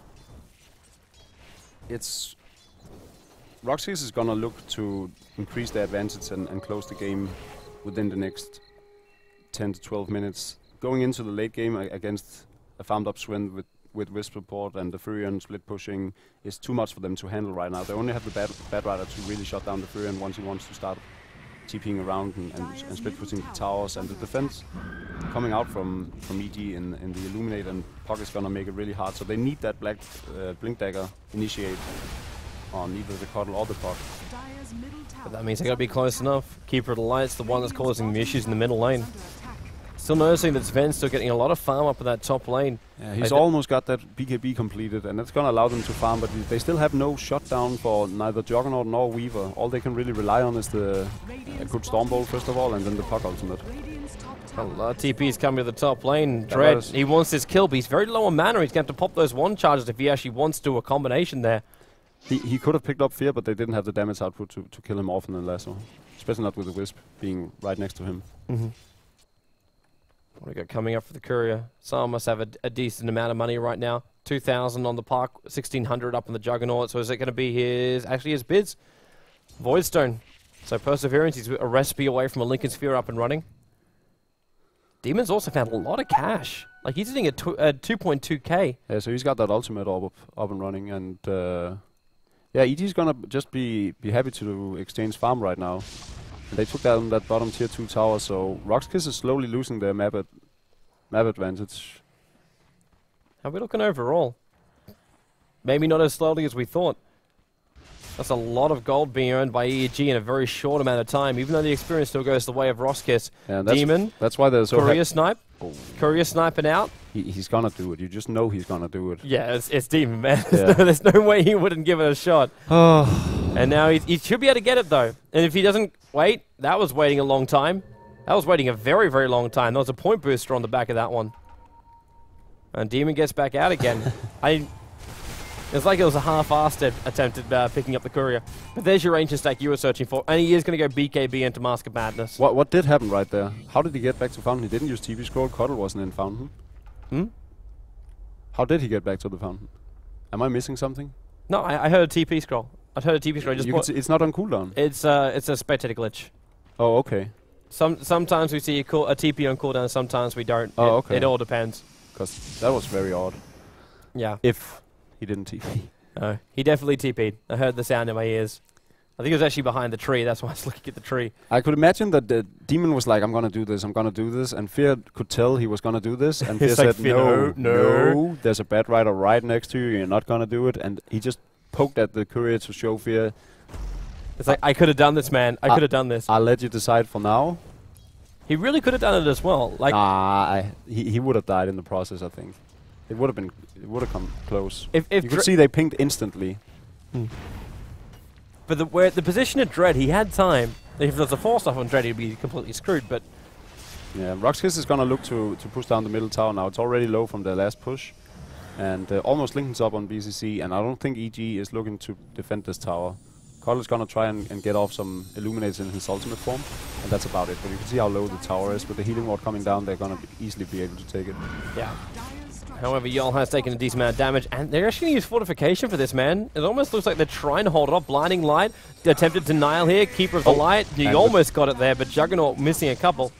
it's... RoXKIS is going to look to increase their advantage and close the game within the next 10 to 12 minutes. Going into the late game against a farmed up Sven with Wisp support and the Furion split pushing is too much for them to handle right now. They only have the Bat Rider to really shut down the Furion once he wants to start TPing around and split pushing the towers, and the defense coming out from EG in the Illuminate and Puck is gonna make it really hard. So they need that black Blink Dagger initiate on either the Cuddle or the Puck. But that means they gotta be close enough. Keeper of the Light's the one that's causing the issues in the middle lane. Still noticing that Sven's still getting a lot of farm up in that top lane. Yeah, he's almost got that BKB completed, and that's going to allow them to farm, but they still have no shutdown for neither Juggernaut nor Weaver. All they can really rely on is the good Stormbolt, first of all, and then the Puck ultimate. A lot of TP's coming to the top lane. Dread, he wants this kill, but he's very low on mana. He's going to have to pop those one charges if he actually wants to do a combination there. He could have picked up Fear, but they didn't have the damage output to kill him off in the lasso. Especially not with the Wisp being right next to him. What do we got coming up for the Courier? Someone must have a decent amount of money right now. 2,000 on the Park, 1,600 up on the Juggernaut. So is it going to be his bids? Voidstone. So Perseverance, he's a recipe away from a Lincoln Sphere up and running. Demon's also found a lot of cash. Like, he's sitting at 2.2k. Yeah, so he's got that ultimate up and running, and yeah, EG's gonna just be happy to exchange farm right now. And they took down that bottom tier 2 tower, so RoXKIS is slowly losing their map advantage. How are we looking overall? Maybe not as slowly as we thought. That's a lot of gold being earned by EEG in a very short amount of time, even though the experience still goes the way of RoXKIS. Yeah, Demon, that's why they're so Courier snipe. Oh. Courier sniping out. He's gonna do it. You just know he's gonna do it. Yeah, it's Demon, man. Yeah. There's no way he wouldn't give it a shot. And now he should be able to get it, though. And if he doesn't wait, that was waiting a long time. That was waiting a very, very long time. There was a point booster on the back of that one. And Demon gets back out again. It's like it was a half-assed attempt at picking up the courier. But there's your ancient stack you were searching for. And he is going to go BKB into Mask of Madness. What did happen right there? How did he get back to Fountain? He didn't use TP scroll. Cuddle wasn't in Fountain. How did he get back to the Fountain? Am I missing something? No, I heard a TP scroll. I heard a TP scroll. It's not on cooldown. It's a spectator glitch. Oh, okay. Sometimes we see a TP on cooldown, sometimes we don't. Oh, okay. It all depends. Because that was very odd. Yeah. If he didn't TP. No, he definitely TP'd. I heard the sound in my ears. I think it was actually behind the tree. That's why I was looking at the tree. I could imagine that the Demon was like, I'm gonna do this, I'm gonna do this, and Fear could tell he was gonna do this, and Fear said, no, there's a bad rider right next to you, you're not gonna do it, and he just poked at the courier to show Fear. It's like, I could have done this, man. I could have done this. I'll let you decide for now. He really could have done it as well. Like, he would have died in the process, I think. It would have come close. If you could see they pinged instantly. But the position of Dread, he had time. If there's a force off on Dread, he'd be completely screwed. But yeah, RoXKIS is gonna look to push down the middle tower now. It's already low from their last push, and almost Lincoln's up on BCC. And I don't think EG is looking to defend this tower. Cole is gonna try and get off some Illuminates in his ultimate form, and that's about it. But you can see how low the tower is. With the healing ward coming down, they're gonna easily be able to take it. Yeah. However, Yol has taken a decent amount of damage, and they're actually going to use Fortification for this, man. It almost looks like they're trying to hold it off. Blinding Light, the attempted denial here, Keeper of the Light. You almost got it there, but Juggernaut missing a couple.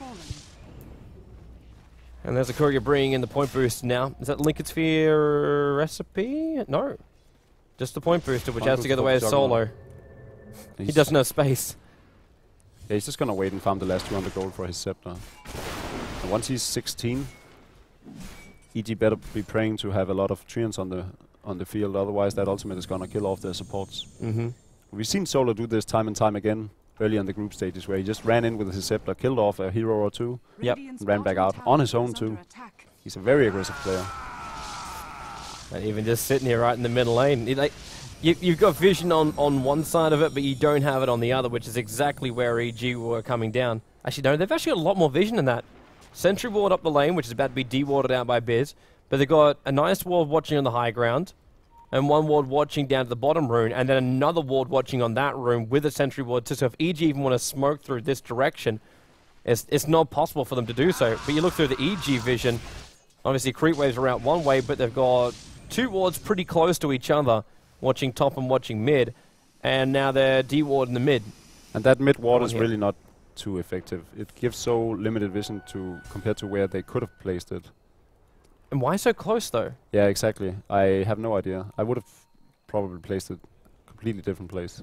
And there's a courier bringing in the point boost now. Is that Lincoln Sphere recipe? No. Just the point booster, which has to go the way of Solo. He doesn't have space. Yeah, he's just going to wait and farm the last 200 gold for his Scepter. And once he's 16... EG better be praying to have a lot of treants on the field, otherwise that ultimate is gonna kill off their supports. We've seen Solo do this time and time again early in the group stages, where he just ran in with his scepter, killed off a hero or two, and ran back out on his own too. He's a very aggressive player. And even just sitting here right in the middle lane, you've got vision on one side of it, but you don't have it on the other, which is exactly where EG were coming down. Actually, no, they've actually got a lot more vision than that. Sentry ward up the lane, which is about to be de-warded out by Biz. But they've got a nice ward watching on the high ground, and one ward watching down to the bottom rune, and then another ward watching on that rune with a sentry ward. So if EG even want to smoke through this direction, it's not possible for them to do so. But you look through the EG vision, obviously creep waves are out one way, but they've got two wards pretty close to each other, watching top and watching mid, and now they're de-ward in the mid. And that mid ward is really not too effective. It gives so limited vision compared to where they could have placed it. And why so close though? Yeah, exactly. I have no idea. I would have probably placed it completely different place.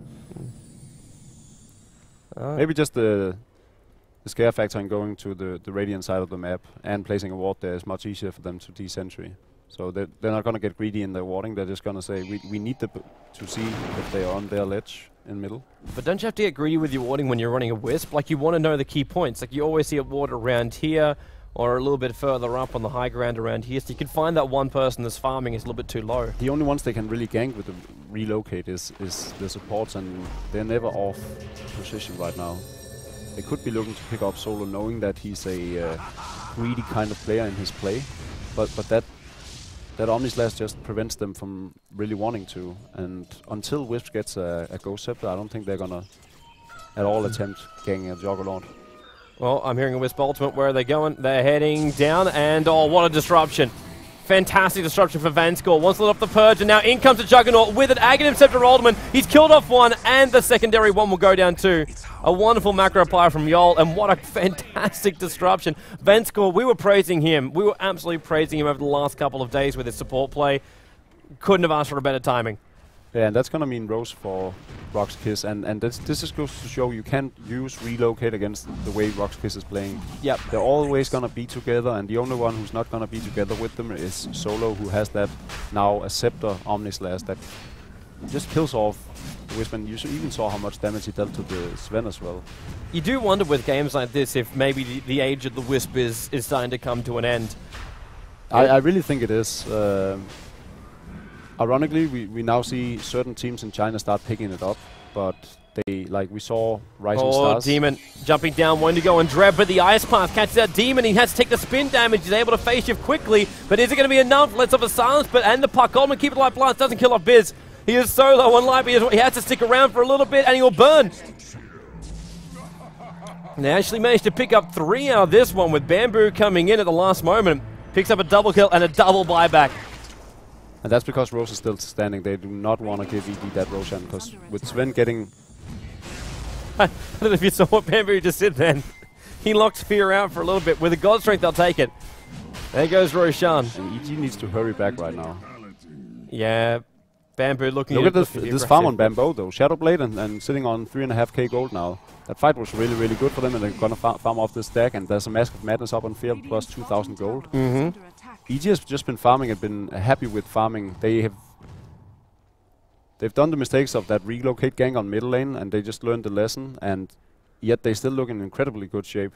Maybe just the scare factor in going to the radiant side of the map and placing a ward there is much easier for them to de-sentry. So they're not going to get greedy in their warding. They're just going to say, we need to see if they are on their ledge in middle. But don't you have to get greedy with your warding when you're running a Wisp? Like, you want to know the key points. Like, you always see a ward around here or a little bit further up on the high ground around here. So you can find that one person that's farming is a little bit too low. The only ones they can really gank with the relocate is the supports, and they're never off position right now. They could be looking to pick up Solo, knowing that he's a greedy kind of player in his play. But that Omnislash just prevents them from really wanting to. And until Wisp gets a Ghost Scepter, I don't think they're gonna at all attempt ganking a Juggernaut. Well, I'm hearing a Wisp ultimate. Where are they going? They're heading down, and oh, what a disruption. Fantastic disruption for Vanscore. Wants to let off the Purge, and now in comes the Juggernaut with an Aghanim Scepter Ultimate. He's killed off one, and the secondary one will go down too. A wonderful macro apply from Yol, and what a fantastic disruption. Vanscore, we were praising him. We were absolutely praising him over the last couple of days with his support play. Couldn't have asked for a better timing. Yeah, and that's going to mean Rose for RoXKIS, and this just goes to show you can't use Relocate against the way RoXKIS is playing. Yep. They're always going to be together, and the only one who's not going to be together with them is Solo, who has that now a Scepter Omnislash that just kills off the Wisp, and you even saw how much damage he dealt to the Sven as well. You do wonder with games like this if maybe the age of the Wisp is starting to come to an end. I really think it is. Ironically, we now see certain teams in China start picking it up, but they, like we saw Rising Stars. Demon jumping down, wanting to go and Dread, but the Ice Path catches that Demon. He has to take the spin damage. He's able to phase shift quickly, but is it going to be enough? Lets off a silence, but and the puck. Goldman keep it light blast, doesn't kill off Biz. He is so low on life, he has to stick around for a little bit, and he will burn. And they actually managed to pick up 3 out of this one with Bamboo coming in at the last moment. Picks up a double kill and a double buyback. And that's because Rose is still standing. They do not want to give ED that Roshan, because with Sven getting... I don't know if you saw what Bamboo just did then. He locks Fear out for a little bit. With a God Strength, they'll take it. There goes Roshan. And EG needs to hurry back right now. Yeah, Bamboo looking Look at this farm on Bamboo though. Shadowblade and sitting on 3.5k gold now. That fight was really, really good for them, and they're going to farm off this stack, and there's a Mask of Madness up on Fear plus 2,000 gold. Mm-hmm. EG has just been farming and been happy with farming. They've done the mistakes of that relocate gang on middle lane, and they just learned the lesson, and yet they still look in incredibly good shape.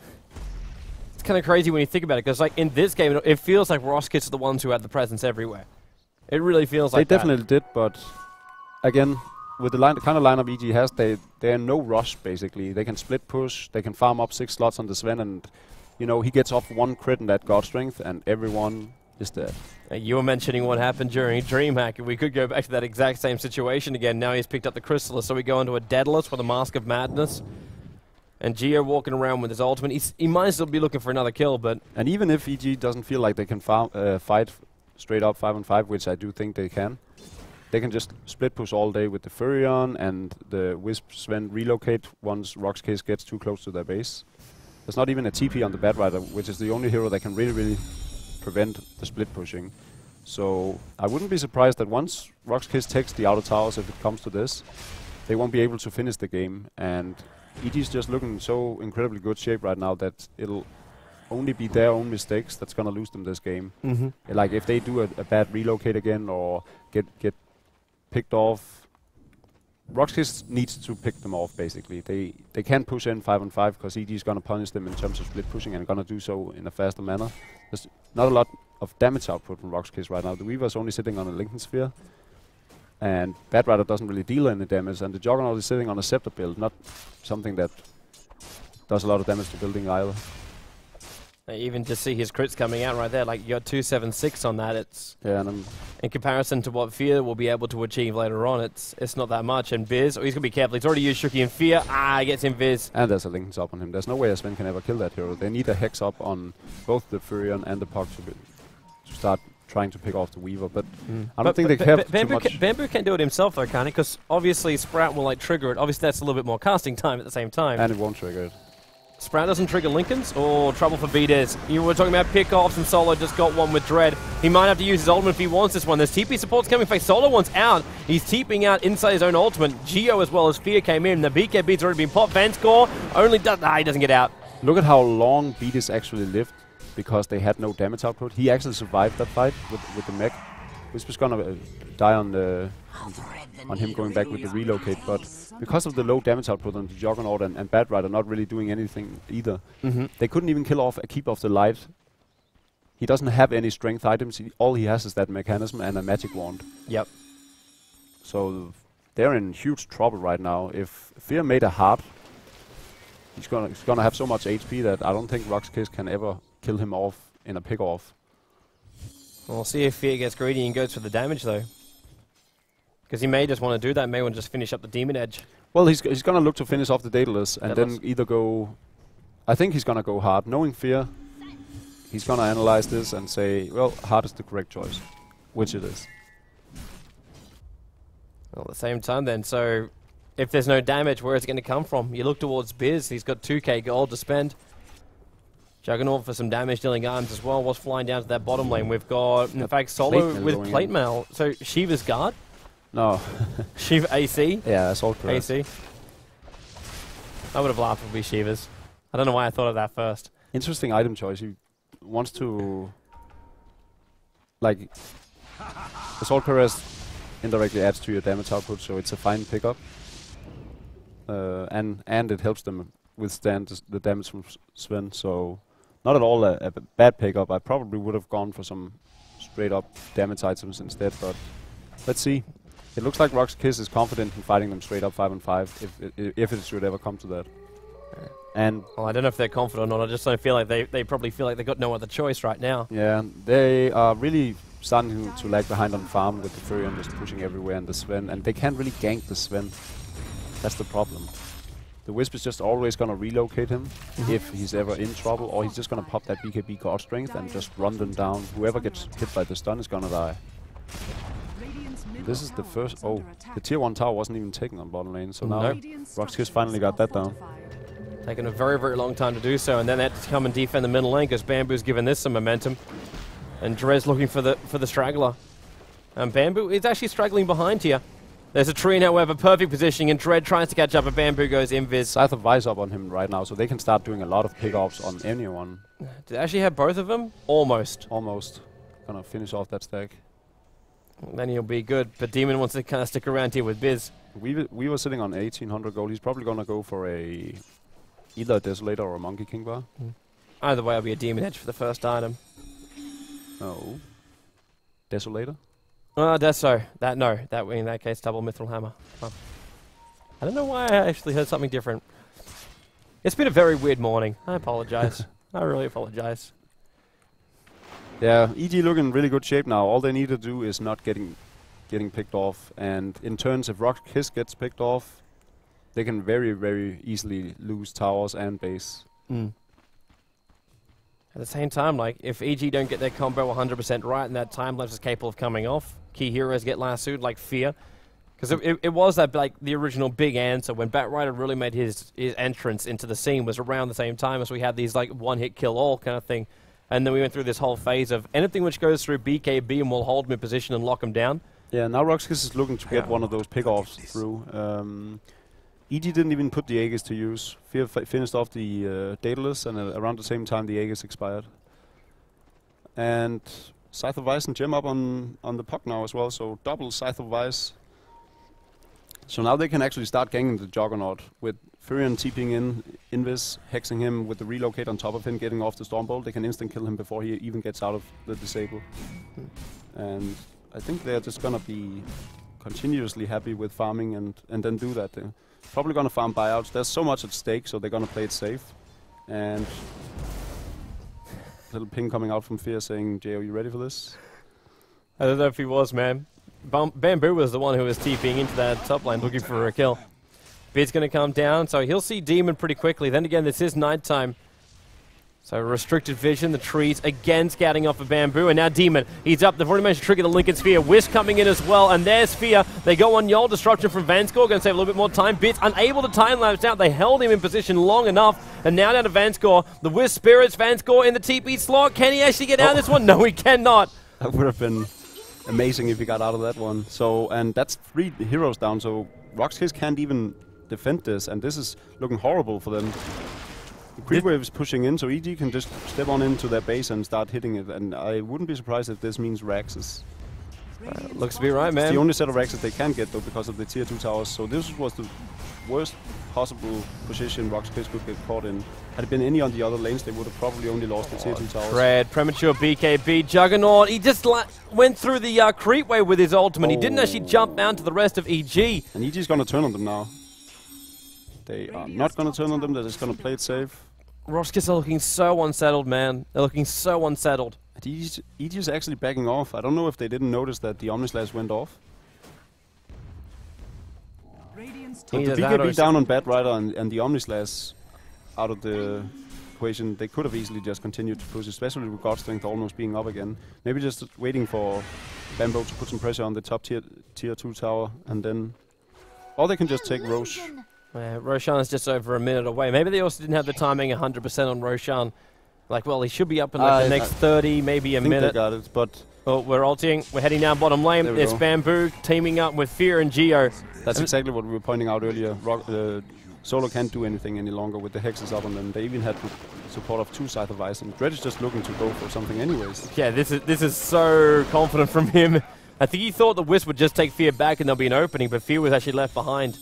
It's kind of crazy when you think about it, because like in this game, it feels like RoXKIS are the ones who had the presence everywhere. It really feels like they definitely did, but again, with the kind of lineup EG has, they're no rush basically. They can split push, they can farm up 6 slots on the Sven, and you know, he gets off 1 crit in that God Strength, and everyone is dead. You were mentioning what happened during DreamHack. We could go back to that exact same situation again. Now he's picked up the Chrysalis, so we go into a Daedalus with a Mask of Madness. And Geo walking around with his ultimate. He might still be looking for another kill, but... And even if EG doesn't feel like they can fight straight up 5-on-5, which I do think they can just split push all day with the Furion and the Wisp Sven relocate once RoXKIS gets too close to their base. There's not even a TP on the Bat Rider, which is the only hero that can really, really prevent the split pushing. So I wouldn't be surprised that once RoXKIS takes the outer towers, if it comes to this, they won't be able to finish the game. And EG's just looking in so incredibly good shape right now that it'll only be their own mistakes that's going to lose them this game. Mm-hmm. Like if they do a bad relocate again or get picked off, RoXKIS needs to pick them off basically. They can't push in 5-on-5 because EG is going to punish them in terms of split pushing, and going to do so in a faster manner. There's not a lot of damage output from RoXKIS right now. The Weaver's only sitting on a Lincoln Sphere, and Bat Rider doesn't really deal any damage, and the Juggernaut is sitting on a Scepter build, not something that does a lot of damage to building either. Even just see his crits coming out right there, like you got 276 on that. It's in comparison to what Fear will be able to achieve later on. It's not that much. And Biz, he's gonna be careful. He's already used Shuki and Fear. He gets him Biz. And there's a Linken's up on him. There's no way a Sven can ever kill that hero. They need a Hex up on both the Furion and the Puck to start trying to pick off the Weaver. But I don't think they have too much. Bamboo can't do it himself though, can he? Because obviously Sprout will like trigger it. Obviously that's a little bit more casting time at the same time. And it won't trigger it. Sprout doesn't trigger Lincolns, or trouble for BDES. You were talking about pickoffs, and Solo just got one with Dread. He might have to use his ultimate if he wants this one. There's TP supports coming face. Solo wants out. He's TPing out inside his own ultimate. Geo as well as Fear came in. The BKB's already been popped. Vanscore only does... he doesn't get out. Look at how long BDES actually lived because they had no damage output. He actually survived that fight with the mech. This was gonna die on him going back with the relocate, but because of the low damage output on the Juggernaut and Bat Rider not really doing anything either, they couldn't even kill off a Keep of the Light. He doesn't have any strength items. All he has is that mechanism and a magic wand. Yep. So they're in huge trouble right now. If Fear made a heart, he's gonna have so much HP that I don't think RoXKIS can ever kill him off in a pick-off. We'll see if Fear gets greedy and goes for the damage though. Because he may just want to do that, may want to just finish up the Demon Edge. Well, he's going to look to finish off the Daedalus and then either go... I think he's going to go hard. Knowing Fear, he's gonna analyze this and say, well, heart is the correct choice, which it is. Well, at the same time then, so if there's no damage, where is it going to come from? You look towards Biz, he's got 2k gold to spend. Juggernaut for some damage dealing items as well. Was flying down to that bottom lane. We've got, in fact, Solo with plate mail. So Shiva's guard? No. Shiva AC? Yeah, that's all correct. AC. I would have laughed if it would be Shiva's. I don't know why I thought of that first. Interesting item choice. He wants to, like, Assault Cuirass indirectly adds to your damage output, so it's a fine pickup. And it helps them withstand the damage from Sven, so not at all a bad pickup. I probably would have gone for some straight up damage items instead, but let's see. It looks like RoXKIS is confident in fighting them straight up 5-on-5 if it should ever come to that. And well, I don't know if they're confident or not. I just don't feel like they probably feel like they've got no other choice right now. yeah, they are really starting to lag behind on farm with the Furion just pushing everywhere and the Sven, and they can't really gank the Sven. That's the problem. The Wisp is just always going to relocate him if he's ever in trouble, or he's just going to pop that BKB God Strength and just run them down. Whoever gets hit by the stun is going to die. This is the first... Oh, the tier 1 tower wasn't even taken on bottom lane, so now RoXKIS finally got that down. Taking a very, very long time to do so, and then they have to come and defend the middle lane because Bamboo's given this some momentum. And Drez looking for the straggler. And Bamboo is actually straggling behind here. There's a tree, however, perfect positioning, and Dread tries to catch up, but Bamboo goes invis. Scythe of Vice up on him right now, so they can start doing a lot of pickoffs on anyone. Do they actually have both of them? Almost. Almost. Gonna finish off that stack. Then he'll be good, but Demon wants to kind of stick around here with Biz. We were sitting on 1800 gold. He's probably gonna go for either a Desolator or a Monkey King bar. Either way, I'll be a Demon Edge for the first item. Oh. Desolator? Deso. That in that case, double Mithril Hammer. Oh. I don't know why I actually heard something different. It's been a very weird morning. I apologize. I really apologize. Yeah, EG looking in really good shape now. All they need to do is not getting picked off. And in turns, if RoXKIS gets picked off, they can very, very easily lose towers and base. At the same time, like, if EG don't get their combo 100% right and that time lapse is capable of coming off, key heroes get lassoed, like Fear. Because it was that, like, the original big answer when Batrider really made his entrance into the scene was around the same time as we had these, like, one-hit kill-all kind of thing. And then we went through this whole phase of anything which goes through BKB and will hold him in position and lock him down. Yeah, now RoXKIS is looking to get one of those pickoffs through. EG didn't even put the Aegis to use. Fear finished off the Daedalus, and around the same time the Aegis expired. And Scythe of Vice and Gem up on the puck now as well, so double Scythe of Vice. So now they can actually start ganking the Juggernaut with Furion TPing in Invis, hexing him with the relocate on top of him, getting off the Stormbolt. They can instant kill him before he even gets out of the disable. And I think they're just gonna be continuously happy with farming and then do that. They're probably gonna farm buyouts. There's so much at stake, so they're gonna play it safe. And little ping coming out from Fear saying, "Jay, are you ready for this?" I don't know if he was, man. Bamboo was the one who was TPing into that top lane looking for a kill. Bid's going to come down, so he'll see Demon pretty quickly. Then again, this is nighttime. So restricted vision, the trees again scouting off of Bamboo, and now Demon. He's up. They've already managed to trigger the Lincoln Sphere. Wisp coming in as well, and there's Fear. They go on Yol Destruction from Vanscore. Going to save a little bit more time. Bits unable to time lapse out. They held him in position long enough, and now down to Vanscore. The Wisp Spirits, Vanscore in the TP slot. Can he actually get out of this one? No, he cannot. That would have been amazing if he got out of that one. So, and that's 3 heroes down, so RoXKIS can't even defend this, and this is looking horrible for them. The creep wave is pushing in, so EG can just step on into their base and start hitting it, and I wouldn't be surprised if this means Raxes. Looks to be right, man. It's the only set of Raxes they can get, though, because of the tier 2 towers, so this was the worst possible position RoXKIS could get caught in. Had it been any on the other lanes, they would have probably only lost the tier 2 towers. Dread, premature BKB, Juggernaut. He just went through the creep wave with his ultimate. He didn't actually jump down to the rest of EG. And EG's going to turn on them now. They are not going to turn on them, they're just going to play it safe. RoXKIS are looking so unsettled, man. They're looking so unsettled. EG is actually backing off. I don't know if they didn't notice that the Omnislash went off. But the BKB down on Batrider and the Omnislash out of the situation, they could have easily just continued to push, especially with God Strength almost being up again. Maybe just waiting for Bamboo to put some pressure on the top tier 2 tower, and then... Or they can just take Roche. Roshan's just over a minute away. Maybe they also didn't have the timing 100% on Roshan. Like, well, he should be up in like the next 30, maybe a minute. I think they got it, but... Oh, we're ulting. We're heading down bottom lane. There's Bamboo teaming up with Fear and Geo. That's exactly what we were pointing out earlier. Solo can't do anything any longer with the hexes up on them. They even had the support of 2 Scythe of Ice, and Dread is just looking to go for something anyways. Yeah, this is so confident from him. I think he thought the Wisp would just take Fear back and there'll be an opening, but Fear was actually left behind.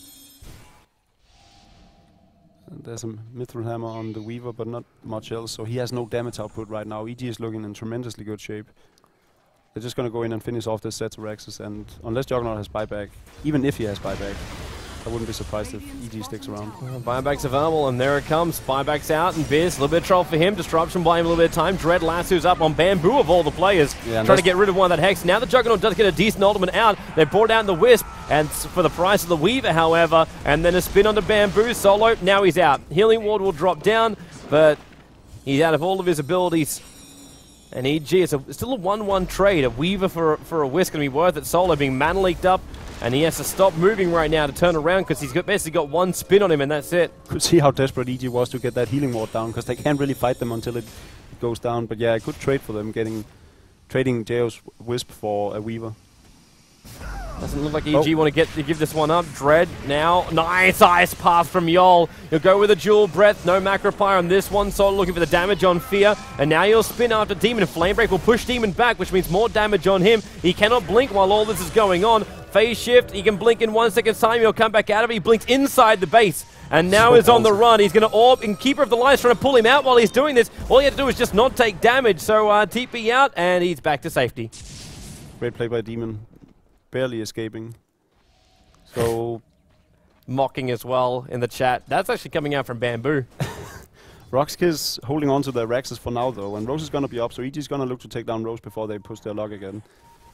And there's a Mithril Hammer on the Weaver, but not much else, so he has no damage output right now. EG is looking in tremendously good shape. They're just going to go in and finish off this set to Rexes, and unless Juggernaut has buyback, even if he has buyback, I wouldn't be surprised if EG sticks around. Buyback's available, and there it comes. Buyback's out, and Biz, a little bit of trouble for him. Disruption buying him a little bit of time. Dread lasso's up on Bamboo of all the players. Yeah, trying to get rid of one of that Hex. Now the Juggernaut does get a decent ultimate out. They brought out the Wisp, and for the price of the Weaver, however, and then a spin on the Bamboo. Solo, now he's out. Healing Ward will drop down, but he's out of all of his abilities. And EG, it's still a 1-1 trade. A Weaver for a Wisp going to be worth it. Solo being mana leaked up. And he has to stop moving right now to turn around because he's basically got 1 spin on him, and that's it. Could see how desperate EG was to get that healing ward down, because they can't really fight them until it goes down. But yeah, a good trade for them, trading Jao's Wisp for a Weaver. Doesn't look like EG want to give this one up. Dread now. Nice Ice Path from Yol. He'll go with a Dual Breath. No Macropire on this one. Solo looking for the damage on Fear. And now he'll spin after Demon. Flame Break will push Demon back, which means more damage on him. He cannot blink while all this is going on. Phase shift. He can blink in 1 second's time. He'll come back out of it. He blinks inside the base. And now he's on the run. He's going to orb, and Keeper of the Light's trying to pull him out while he's doing this. All he had to do was just not take damage. So TP out, and he's back to safety. Great play by Demon. Barely escaping. So... Mocking as well in the chat. That's actually coming out from Bamboo. RoXKIS holding on to their Rexes for now, though. And Rose is going to be up, so EG is going to look to take down Rose before they push their luck again.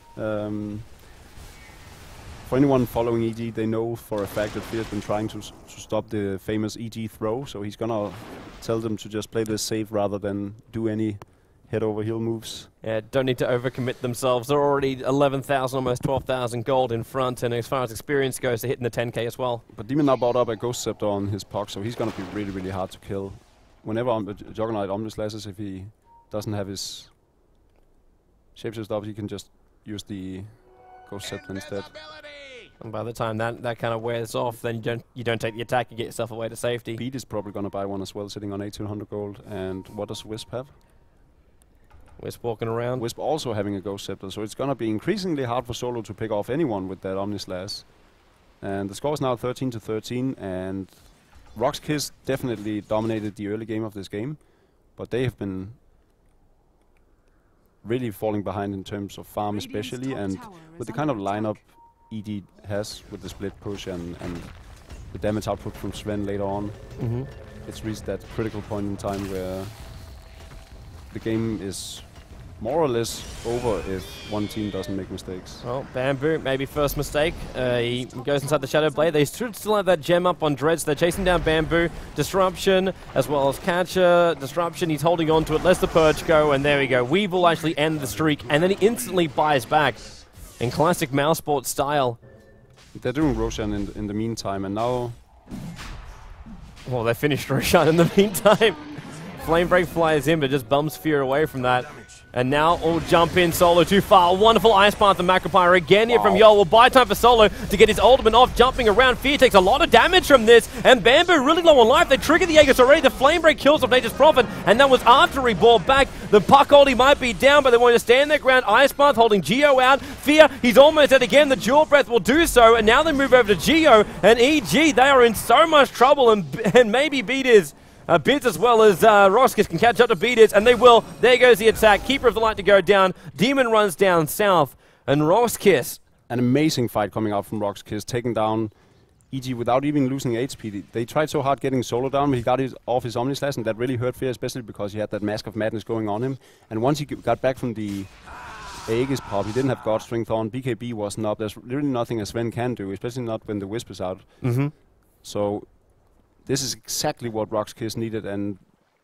For anyone following EG, they know for a fact that Fear has been trying to stop the famous EG throw, so he's going to tell them to just play this safe rather than do any head over heel moves. Yeah, don't need to overcommit themselves. They're already 11,000, almost 12,000 gold in front, and as far as experience goes, they're hitting the 10k as well. But Demon now brought up a Ghost Scepter on his Puck, so he's going to be really, really hard to kill. Whenever Juggernaut Omnislashes, if he doesn't have his shapeshift up, he can just use the Ghost Scepter instead. And by the time that kind of wears off, then you don't take the attack, you get yourself away to safety. Beat is probably going to buy one as well, sitting on 1800 gold. And what does Wisp have? Wisp walking around. Wisp also having a Ghost Scepter, so it's going to be increasingly hard for Solo to pick off anyone with that Omnislash. And the score is now 13-13, and RoXKIS definitely dominated the early game of this game, but they have been really falling behind in terms of farm especially, and with the kind of lineup ED has with the split push and the damage output from Sven later on, it's reached that critical point in time where the game is more or less over if one team doesn't make mistakes. Well, Bamboo, maybe first mistake. He goes inside the Shadow Blade. They should still have that gem up on Dread, so they're chasing down Bamboo. Disruption, as well as Catcher. Disruption, he's holding on to it. Lets the Purge go, and there we go. Weave will actually end the streak, and then he instantly buys back in classic Mouseport style. They're doing Roshan in the meantime, and now... Well, they finished Roshan in the meantime. Flame Break flies in, but just bums Fear away from that. And now all jump in, Solo too far. Wonderful Ice Path and Macropire again here from Yol. Will buy time for Solo to get his ultimate off, jumping around. Fear takes a lot of damage from this, and Bamboo really low on life. They trigger the Aegis already. The Flame Break kills off Nature's Prophet, and that was after he bought back. The Puck holding might be down, but they want to stand their ground. Ice Path holding Geo out. Fear, he's almost dead again. The Dual Breath will do so, and now they move over to Geo and EG. They are in so much trouble, and maybe Bids as well as RoXKIS can catch up to Bids, and they will. There goes the attack. Keeper of the Light to go down. Demon runs down south, and RoXKIS. An amazing fight coming out from RoXKIS, taking down EG without even losing HP. They tried so hard getting Solo down, but he got it off his Omnislash, and that really hurt Fear, especially because he had that Mask of Madness going on him. And once he got back from the Aegis pop, he didn't have God Strength on. BKB wasn't up. There's really nothing a Sven can do, especially not when the Wisp is out. So this is exactly what RoXKIS needed, and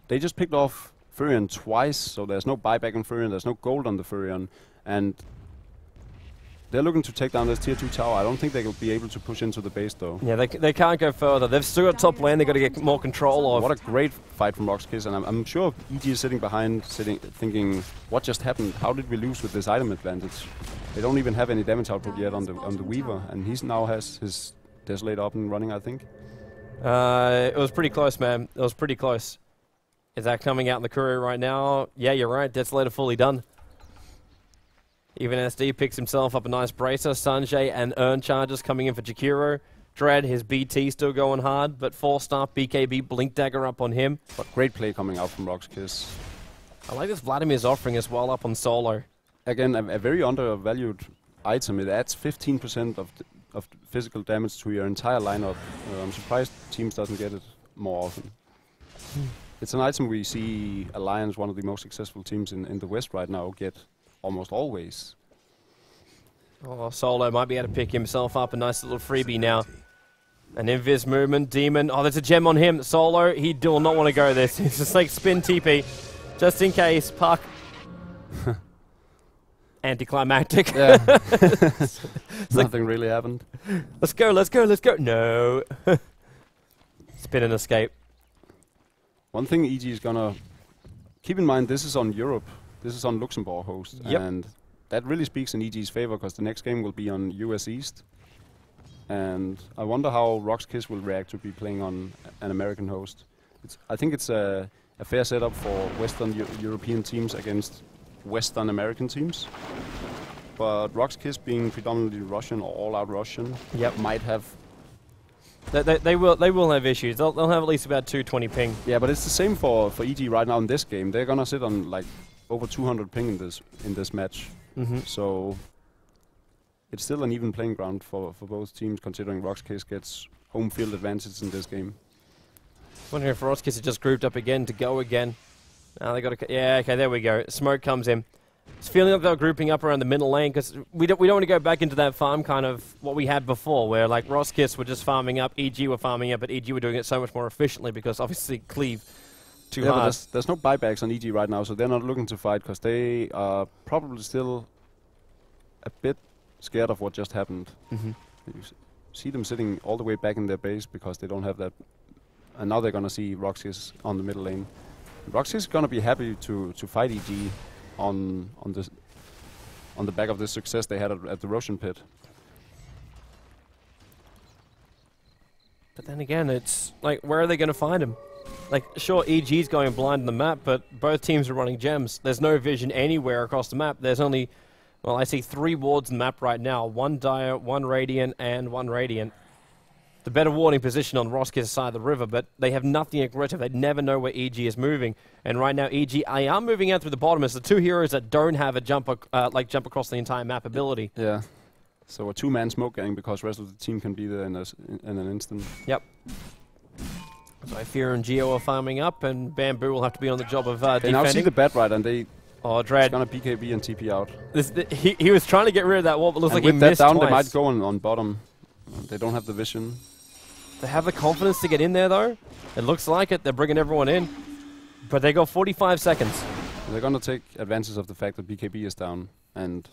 they just picked off Furion twice, so there's no buyback on Furion, there's no gold on the Furion, and they're looking to take down this tier 2 tower. I don't think they will be able to push into the base though. Yeah, they can't go further. They've still got top lane they've got to get more control of. What a great fight from RoXKIS, and I'm sure EG is sitting behind, thinking, what just happened? How did we lose with this item advantage? They don't even have any damage output yet on the Weaver, and he now has his Desolate up and running, I think. It was pretty close, man. It was pretty close. Is that coming out in the courier right now? Yeah, you're right. Desolator fully done. Even SD picks himself up a nice bracer. Sanjay and Earn charges coming in for Jakiro. Dread, his BT still going hard, but 4-star BKB Blink Dagger up on him. But great play coming out from RoXKIS. I like this Vladimir's offering as well up on solo. Again, a very undervalued item. It adds 15% of physical damage to your entire lineup. I'm surprised teams doesn't get it more often. It's an item we see Alliance, one of the most successful teams in the West right now, get almost always. Oh, Solo might be able to pick himself up a nice little freebie now. An invis movement, Demon. Oh, there's a gem on him. Solo, he will not want to go this. It's just like spin TP, just in case. Puck. Anticlimactic. Yeah. Nothing really happened. Let's go, let's go, let's go. No. Spin and escape. One thing EG is gonna keep in mind, this is on Europe. This is on Luxembourg host. Yep. And that really speaks in EG's favor, because the next game will be on US East. And I wonder how RoXKIS will react to be playing on an American host. I think it's a fair setup for Western European teams against Western American teams. But RoXKIS being predominantly Russian or all-out Russian, Yep. might have... They will have issues. They'll have at least about 220 ping. Yeah, but it's the same for EG right now in this game. They're gonna sit on like over 200 ping in this match. So it's still an even playing ground for both teams, considering RoXKIS gets home field advantage in this game. Wondering if RoXKIS are just grouped up again to go again. Now they got to. Yeah, okay, there we go. Smoke comes in. It's feeling like they're grouping up around the middle lane, because we don't want to go back into that farm kind of what we had before, where like RoXKIS were just farming up, EG were farming up, but EG were doing it so much more efficiently because obviously cleave too hard. But there's no buybacks on EG right now, so they're not looking to fight, because they are probably still a bit scared of what just happened. You see them sitting all the way back in their base because they don't have that, and now they're gonna see RoXKIS on the middle lane. RoXKIS is gonna be happy to fight EG on the back of the success they had at the Russian pit. But then again, it's like, where are they going to find him? Like, sure, EG's going blind on the map, but both teams are running gems. There's no vision anywhere across the map. There's only, well, I see 3 wards in the map right now. 1 Dire, 1 Radiant, and 1 Radiant. The better warding position on RoXKIS' side of the river, but they have nothing aggressive. They never know where EG is moving. And right now, EG are moving out through the bottom as the 2 heroes that don't have a jump across the entire map ability. Yeah. So a 2-man smoke gang, because the rest of the team can be there in an instant. Yep. So Fear and Geo are farming up, and Bamboo will have to be on the job of defending. Now see the bat right, and they... Oh, Dread. Gonna BKB and TP out. He was trying to get rid of that wall, but looks like he missed missed down, twice. they might go on bottom. They don't have the vision. They have the confidence to get in there, though. It looks like it. They're bringing everyone in. But they got 45 seconds. They're gonna take advantage of the fact that BKB is down, and...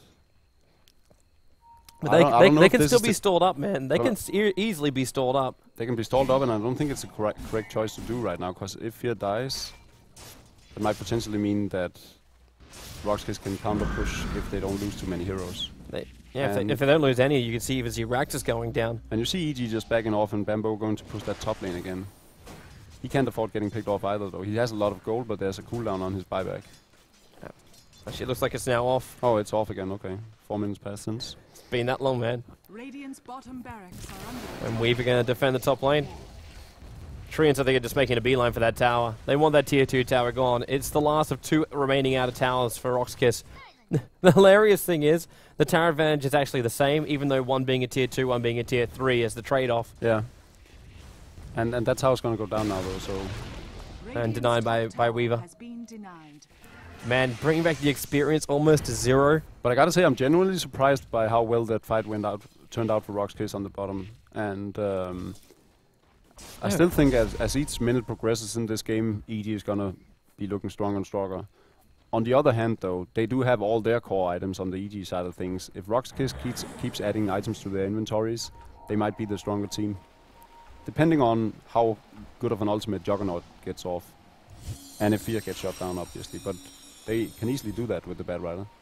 But they can still be stalled up, man. They can easily be stalled up. They can be stalled up, and I don't think it's the correct choice to do right now, because if Fear dies, it might potentially mean that RoXKIS can counter push if they don't lose too many heroes. If they don't lose any, you can see even Raxus going down. And you see EG just backing off, and Bamboo going to push that top lane again. He can't afford getting picked off either, though. He has a lot of gold, but there's a cooldown on his buyback. Actually, it looks like it's now off. Oh, it's off again, okay. 4 minutes past since. It's been that long, man. Radiant's bottom barracks are under. And Weaver going to defend the top lane. Treants, I think, are just making a beeline for that tower. They want that tier 2 tower gone. It's the last of 2 remaining outer towers for RoXKIS. The hilarious thing is, the tower advantage is actually the same, even though one being a tier 2, one being a tier 3 is the trade-off. Yeah. And that tower's gonna go down now, though, so... And denied by Weaver. Has been denied. Man, bringing back the experience almost to 0. But I gotta say, I'm genuinely surprised by how well that fight turned out for RoXKIS on the bottom. And I still think as each minute progresses in this game, EG is gonna be looking stronger and stronger. On the other hand, though, they do have all their core items on the EG side of things. If RoXKIS keeps adding items to their inventories, they might be the stronger team. Depending on how good of an ultimate Juggernaut gets off. And if Fear gets shot down, obviously. But they can easily do that with the Bad Rider.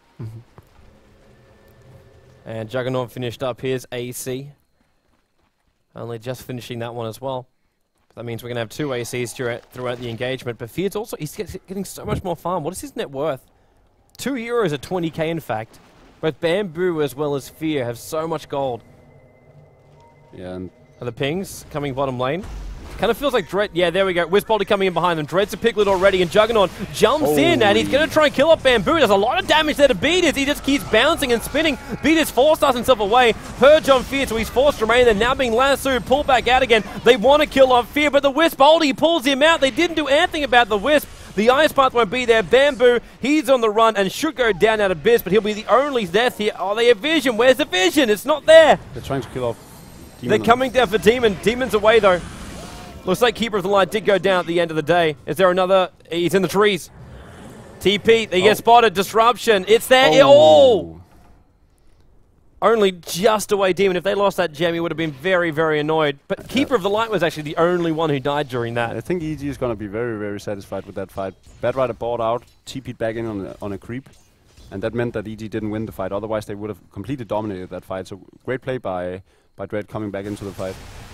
And Juggernaut finished up his AC. Only just finishing that one as well. That means we're going to have 2 ACs throughout the engagement. But Fear's also, he's getting so much more farm. What is his net worth? 2 euros at 20k, in fact. Both Bamboo as well as Fear have so much gold. Yeah, and Are the pings coming bottom lane? Kind of feels like Dread. Yeah, there we go. Wisboldy coming in behind them. Dread's a Piglet already, and Juggernaut jumps in, and he's going to try and kill up Bamboo. There's a lot of damage there to Beaters. He just keeps bouncing and spinning. Beaters force-starts himself away. Purge on Fear, so he's forced to remain there. Now being lassoed, pulled back out again. They want to kill off Fear, but the Wisboldy pulls him out. They didn't do anything about the Wisp. The Ice Path won't be there. Bamboo, he's on the run and should go down out of Abyss, but he'll be the only death here. Oh, they have Vision. Where's the Vision? It's not there. they're trying to kill off Demon. They're coming down for Demon. Demon's away, though. Looks like Keeper of the Light did go down at the end of the day. Is there another? He's in the trees. TP, they get spotted. Disruption. It's there. Oh! Only just away Demon. If they lost that gem, he would have been very, very annoyed. But Keeper of the Light was actually the only one who died during that. I think EG is going to be very, very satisfied with that fight. Bad Rider bought out, TP'd back in on a creep. And that meant that EG didn't win the fight. Otherwise, they would have completely dominated that fight. So great play by Dread coming back into the fight.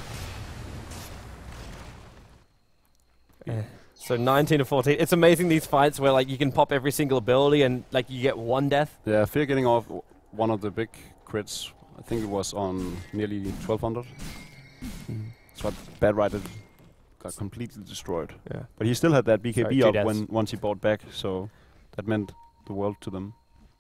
So 19 to 14. It's amazing these fights where like you can pop every single ability and like you get one death. Yeah, Fear getting off one of the big crits. I think it was on nearly 1200. So Bad Rider got completely destroyed. Yeah. But he still had that BKB Sorry, 2 up deaths. once he bought back. So that meant the world to them.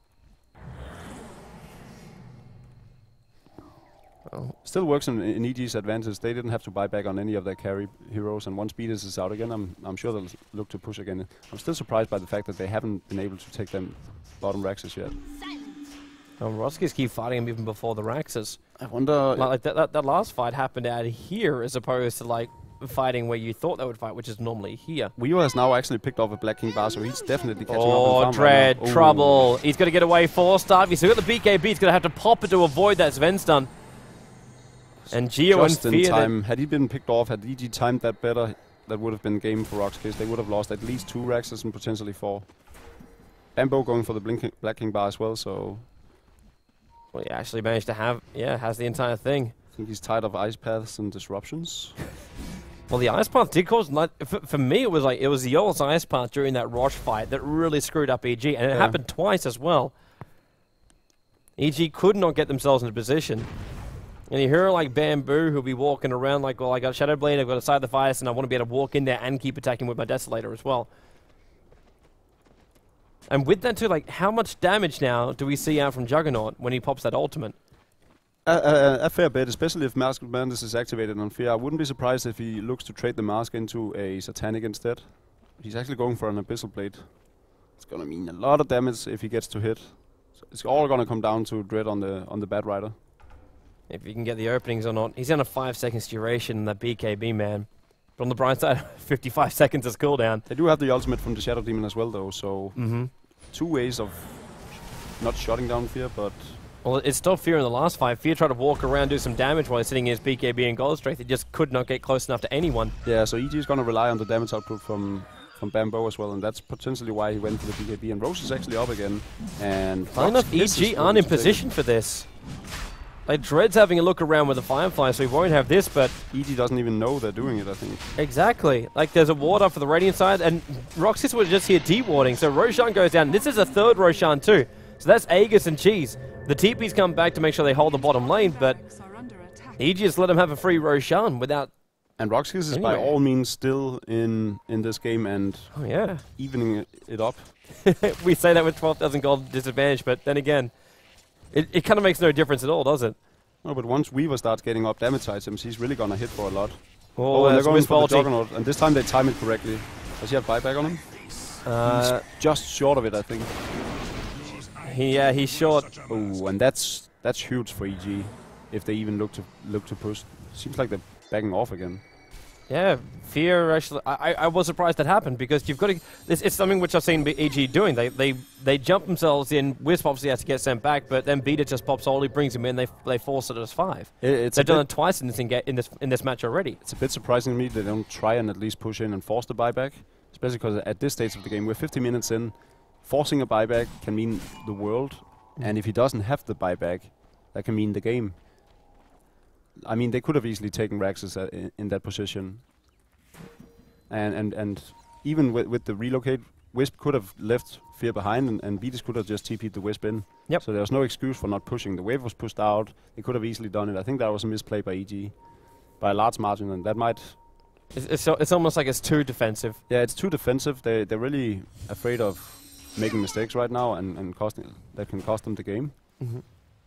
Still works in EG's advantage. They didn't have to buy back on any of their carry heroes, and once Beaters is out again, I'm sure they'll look to push again. I'm still surprised by the fact that they haven't been able to take them bottom Raxes yet. RoXKIS keep fighting him even before the Raxes. I wonder... Like that last fight happened out here as opposed to like fighting where you thought they would fight, which is normally here. Weaver has now actually picked off a Black King bar, so he's definitely catching up in farm Dread, right now. trouble. He's got to get away 4-star. He's got the BKB. He's going to have to pop it to avoid that Sven stun. And Geo and Just in Fear. time. Had he been picked off, had EG timed that better, that would have been game for RoXKIS. They would have lost at least 2 Raxes and potentially 4. Bambo going for the Black King bar as well, so... Well, he actually managed to have, has the entire thing. I think he's tired of ice paths and disruptions. Well, the Ice Path did cause, for me, it was the old Ice Path during that Roche fight that really screwed up EG, and it happened twice as well. EG could not get themselves into position. And you hear like Bamboo who'll be walking around like, well, I got Shadow Blade, I've got a Side of the Fire, and I want to be able to walk in there and keep attacking with my Desolator as well. And with that too, like, how much damage now do we see out from Juggernaut when he pops that ultimate? A fair bit, especially if Masked Madness is activated on Fear. I wouldn't be surprised if he looks to trade the Mask into a Satanic instead. He's actually going for an Abyssal Blade. It's going to mean a lot of damage if he gets to hit. So it's all going to come down to Dread on the Bad Rider. If he can get the openings or not. He's on a 5 seconds duration in that BKB, man. But on the bright side, 55 seconds is cooldown. They do have the ultimate from the Shadow Demon as well, though, so 2 ways of not shutting down Fear, but... Well, it's still Fear in the last fight. Fear tried to walk around, do some damage while he's sitting in his BKB and Gold Strength. He just could not get close enough to anyone. Yeah, so EG is going to rely on the damage output from Bambo as well, and that's potentially why he went for the BKB. And Rose is actually up again. And Funny enough, EG aren't in position for this. Like, Dread's having a look around with the Firefly, so he won't have this, but... EG doesn't even know they're doing it, I think. Exactly. Like, there's a ward up for the Radiant side, and RoXKIS was just here de-warding, so Roshan goes down. This is a 3rd Roshan too. So that's Aegis and Cheese. The TP's come back to make sure they hold the bottom lane, but EG just let him have a free Roshan without... And RoXKIS is by all means still in this game and evening it up. We say that with 12,000 gold disadvantage, but then again... It kind of makes no difference at all, does it? No, but once Weaver starts getting up damage items, he's really going to hit for a lot. Oh, and they're going for the Juggernaut, and this time they time it correctly. Does he have buyback on him? He's just short of it, I think. He's short. Oh, and that's huge for EG. If they even look to push, seems like they're backing off again. Yeah, Fear actually. I was surprised that happened because you've got to. It's something which I've seen EG doing. They jump themselves in. Wisp obviously has to get sent back, but then Beta just pops Oli, brings him in. They force it as 5. They've done it twice in this match already. It's a bit surprising to me they don't try and at least push in and force the buyback, especially because at this stage of the game we're 50 minutes in. Forcing a buyback can mean the world, and if he doesn't have the buyback, that can mean the game. I mean, they could have easily taken RoXKIS in that position. And even with the relocate, Wisp could have left Fear behind, and Beatus could have just TP'd the Wisp in. Yep. So there was no excuse for not pushing. The wave was pushed out. They could have easily done it. I think that was a misplay by EG by a large margin, and that might... It's almost like it's too defensive. Yeah, it's too defensive. They're really afraid of making mistakes right now, and that can cost them the game. Mm-hmm.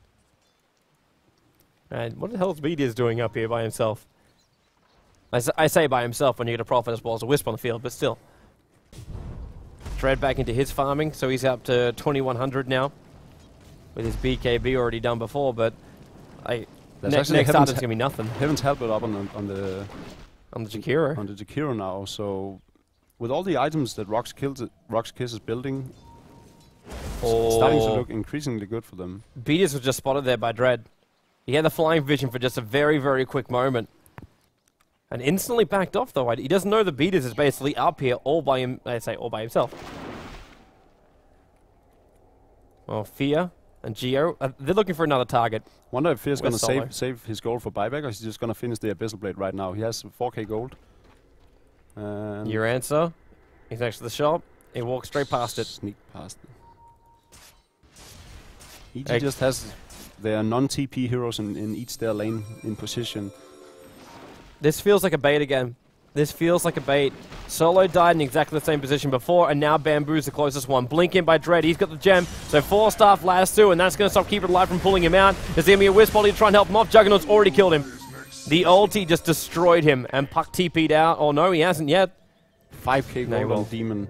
And what the hell is Beatus doing up here by himself? I say by himself when you get a Prophet as well as a Wisp on the field, but still. Dread back into his farming, so he's up to 2100 now. With his BKB already done before, but next start is going to be nothing. Heaven's Help it up on the Jakiro. On the Jakiro now, so with all the items that RoXKIS is building, it's starting to look increasingly good for them. Beatus was just spotted there by Dread. He had the flying vision for just a very, very quick moment. And instantly backed off, though. He doesn't know the Beatus is basically up here all by himself. Well, Fear and Geo, they're looking for another target. Wonder if Fear's going to save his gold for buyback, or he's just going to finish the Abyssal Blade right now. He has 4k gold. Your answer? He's next to the shop. He walks straight past it. Sneak past it. EG just has their non-TP heroes in each their lane in position. This feels like a bait again. This feels like a bait. Solo died in exactly the same position before, and now Bamboo's the closest one. Blink in by Dread. He's got the gem. So 4-staff Lasso, and that's going to stop Keeper Alive from pulling him out. There's going to be a Wisp Ollie to try and help him off. Juggernaut's already killed him. The ulti just destroyed him, and Puck TP'd out. Oh no, he hasn't yet. 5k gold on Demon.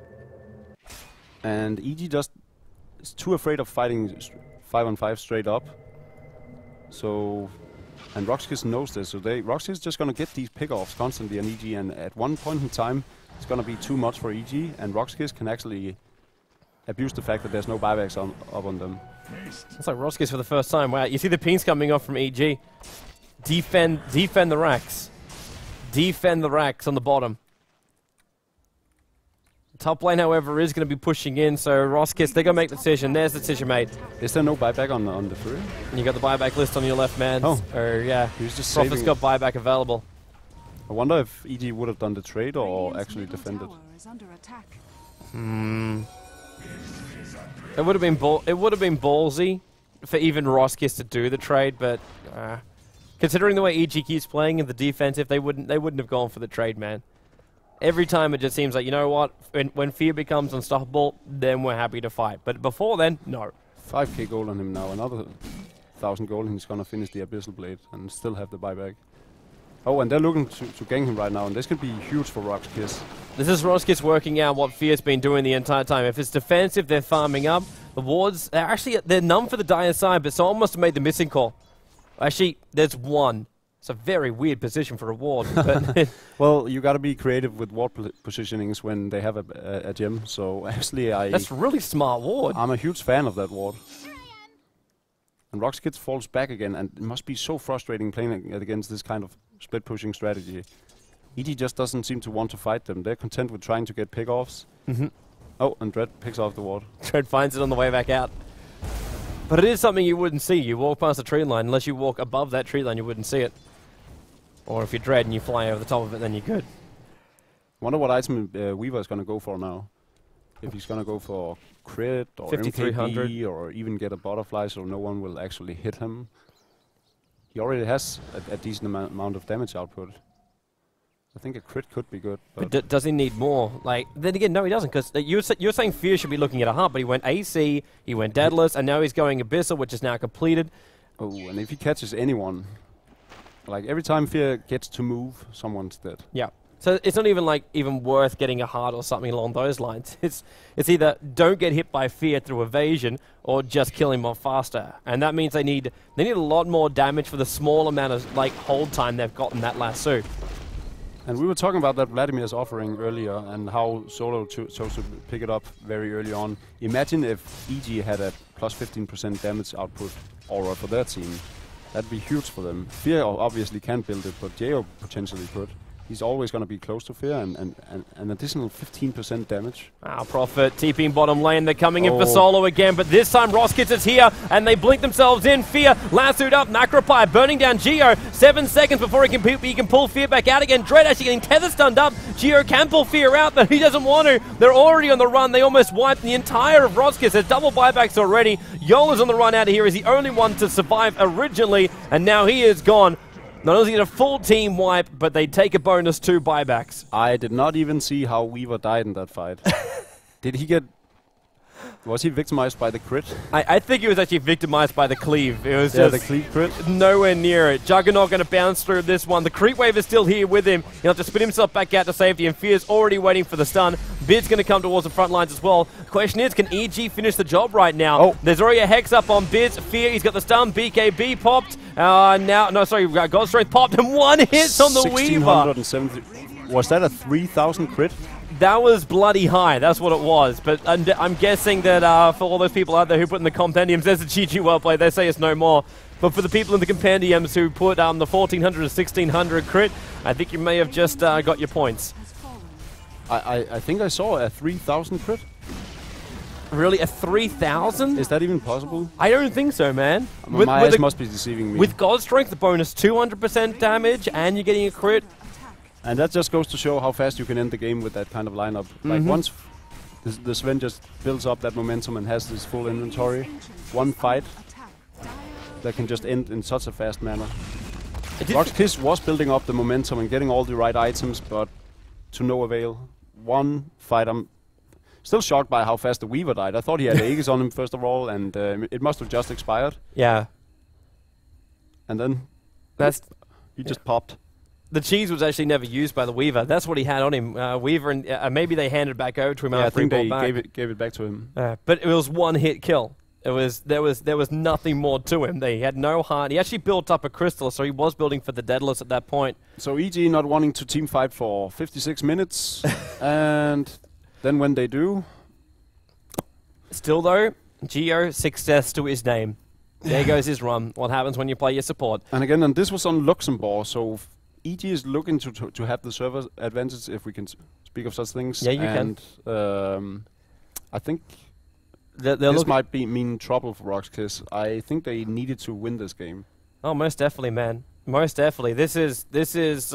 And EG just is too afraid of fighting 5-on-5 straight up. So... And RoXKIS knows this, so RoXKIS is just going to get these pickoffs constantly on EG, and at one point in time, it's going to be too much for EG, and RoXKIS can actually abuse the fact that there's no buybacks up on them. It's like RoXKIS for the first time. Wow, you see the pings coming off from EG. Defend the racks. Defend the racks on the bottom. Top lane, however, is going to be pushing in, so RoXKIS, they're going to make the decision. There's the decision made. Is there no buyback on the Fury? And you got the buyback list on your left, man. Oh. Yeah. He's just Prophet's got buyback available. I wonder if EG would have done the trade or actually defended. It would have been ballsy for even RoXKIS to do the trade, but considering the way EG keeps playing in the defensive, they wouldn't have gone for the trade, man. Every time it just seems like, you know what, when Fear becomes unstoppable, then we're happy to fight. But before then, no. 5k gold on him now, another 1,000 gold, and he's going to finish the Abyssal Blade and still have the buyback. Oh, and they're looking to gang him right now, and this could be huge for RoXKIS. This is RoXKIS working out what Fear's been doing the entire time. If it's defensive, they're farming up. The wards, they're none for the dire side, but someone must have made the missing call. Actually, there's one. It's a very weird position for a ward. But well, you got to be creative with ward positionings when they have a gem. So actually, that's really smart ward. I'm a huge fan of that ward. And RoXKIS falls back again, and it must be so frustrating playing against this kind of split pushing strategy. EG just doesn't seem to want to fight them. They're content with trying to get pickoffs. Oh, and Dread picks off the ward. Dread finds it on the way back out. But it is something you wouldn't see. You walk past the tree line. Unless you walk above that tree line, you wouldn't see it. Or if you're Dread and you fly over the top of it, then you're good. Wonder what item Weaver is going to go for now. If he's going to go for crit or 5300 MKB or even get a butterfly so no one will actually hit him. He already has a decent amount of damage output. I think a crit could be good. But does he need more? Like, then again, no, he doesn't, because you're saying Fear should be looking at a heart, but he went AC, he went Deadless, and now he's going Abyssal, which is now completed. Oh, and if he catches anyone, like every time Fear gets to move, someone's dead. Yeah. So it's not even worth getting a heart or something along those lines. It's either don't get hit by Fear through evasion or just kill him off faster. And that means they need a lot more damage for the small amount of hold time they've got in that lasso. And we were talking about that Vladimir's offering earlier and how Solo chose to pick it up very early on. Imagine if EG had a plus 15% damage output aura for their team. That'd be huge for them. Fear obviously can't build it, but Geo potentially could. He's always going to be close to Fear and an additional 15% damage. Profit TPing bottom lane. They're coming in for Solo again, but this time RoXKIS is here and they blink themselves in. Fear lassoed up. Macropie burning down Geo. 7 seconds before he can pull Fear back out again. Dread actually getting tether stunned up. Geo can pull Fear out, but he doesn't want to. They're already on the run. They almost wiped the entire of RoXKIS. There's double buybacks already. Yola's on the run out of here. He's the only one to survive originally, and now he is gone. Not only get a full team wipe, but they take a bonus 2 buybacks. I did not even see how Weaver died in that fight. Did he get... Was he victimized by the crit? I think he was actually victimized by the cleave. It was just the cleave crit. Nowhere near it. Juggernaut going to bounce through this one. The creep wave is still here with him. He'll have to spin himself back out to safety, and Fear's already waiting for the stun. Bid's going to come towards the front lines as well. The question is, can EG finish the job right now? Oh. There's already a Hex up on Bids. Fear, he's got the stun. BKB popped. God Strength popped, and 1 hit on the Weaver. 1670. Was that a 3000 crit? That was bloody high. That's what it was. But I'm guessing that for all those people out there who put in the compendiums, there's a GG well played. They say it's no more. But for the people in the compendiums who put the 1400 to 1600 crit, I think you may have just got your points. I think I saw a 3000 crit. Really? A 3000? Is that even possible? I don't think so, man. My eyes must be deceiving me. With God Strength, the bonus 200% damage, and you're getting a crit. And that just goes to show how fast you can end the game with that kind of lineup. Like once the Sven just builds up that momentum and has this full inventory, one fight that can just end in such a fast manner. RoXKIS was building up the momentum and getting all the right items, but to no avail. One fight, I'm still shocked by how fast the Weaver died. I thought he had Aegis on him first of all, and it must have just expired. Yeah. And then he just popped. The cheese was actually never used by the Weaver. That's what he had on him. Weaver, and maybe they handed it back over to him. Yeah, I think they gave it back to him. But it was one hit kill. There was nothing more to him. He had no heart. He actually built up a crystal, so he was building for the Daedalus at that point. So EG not wanting to team fight for 56 minutes, and then when they do, still though, Geo success to his name. There goes his run. What happens when you play your support? And again, and this was on Luxembourg, so EG is looking to have the server advantage, if we can speak of such things. Yeah, you can. I think this might mean trouble for RoXKIS. I think they needed to win this game. Oh, most definitely, man. Most definitely. This is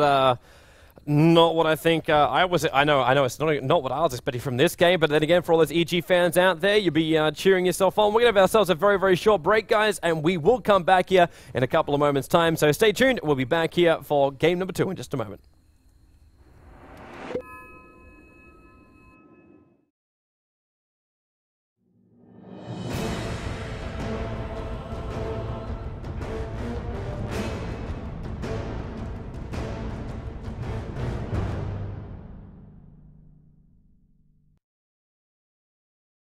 not what I think. I know it's not what I was expecting from this game. But then again, for all those EG fans out there, you'll be cheering yourself on. We're gonna have ourselves a very, very short break, guys, and we will come back here in a couple of moments' time. So stay tuned. We'll be back here for game number 2 in just a moment.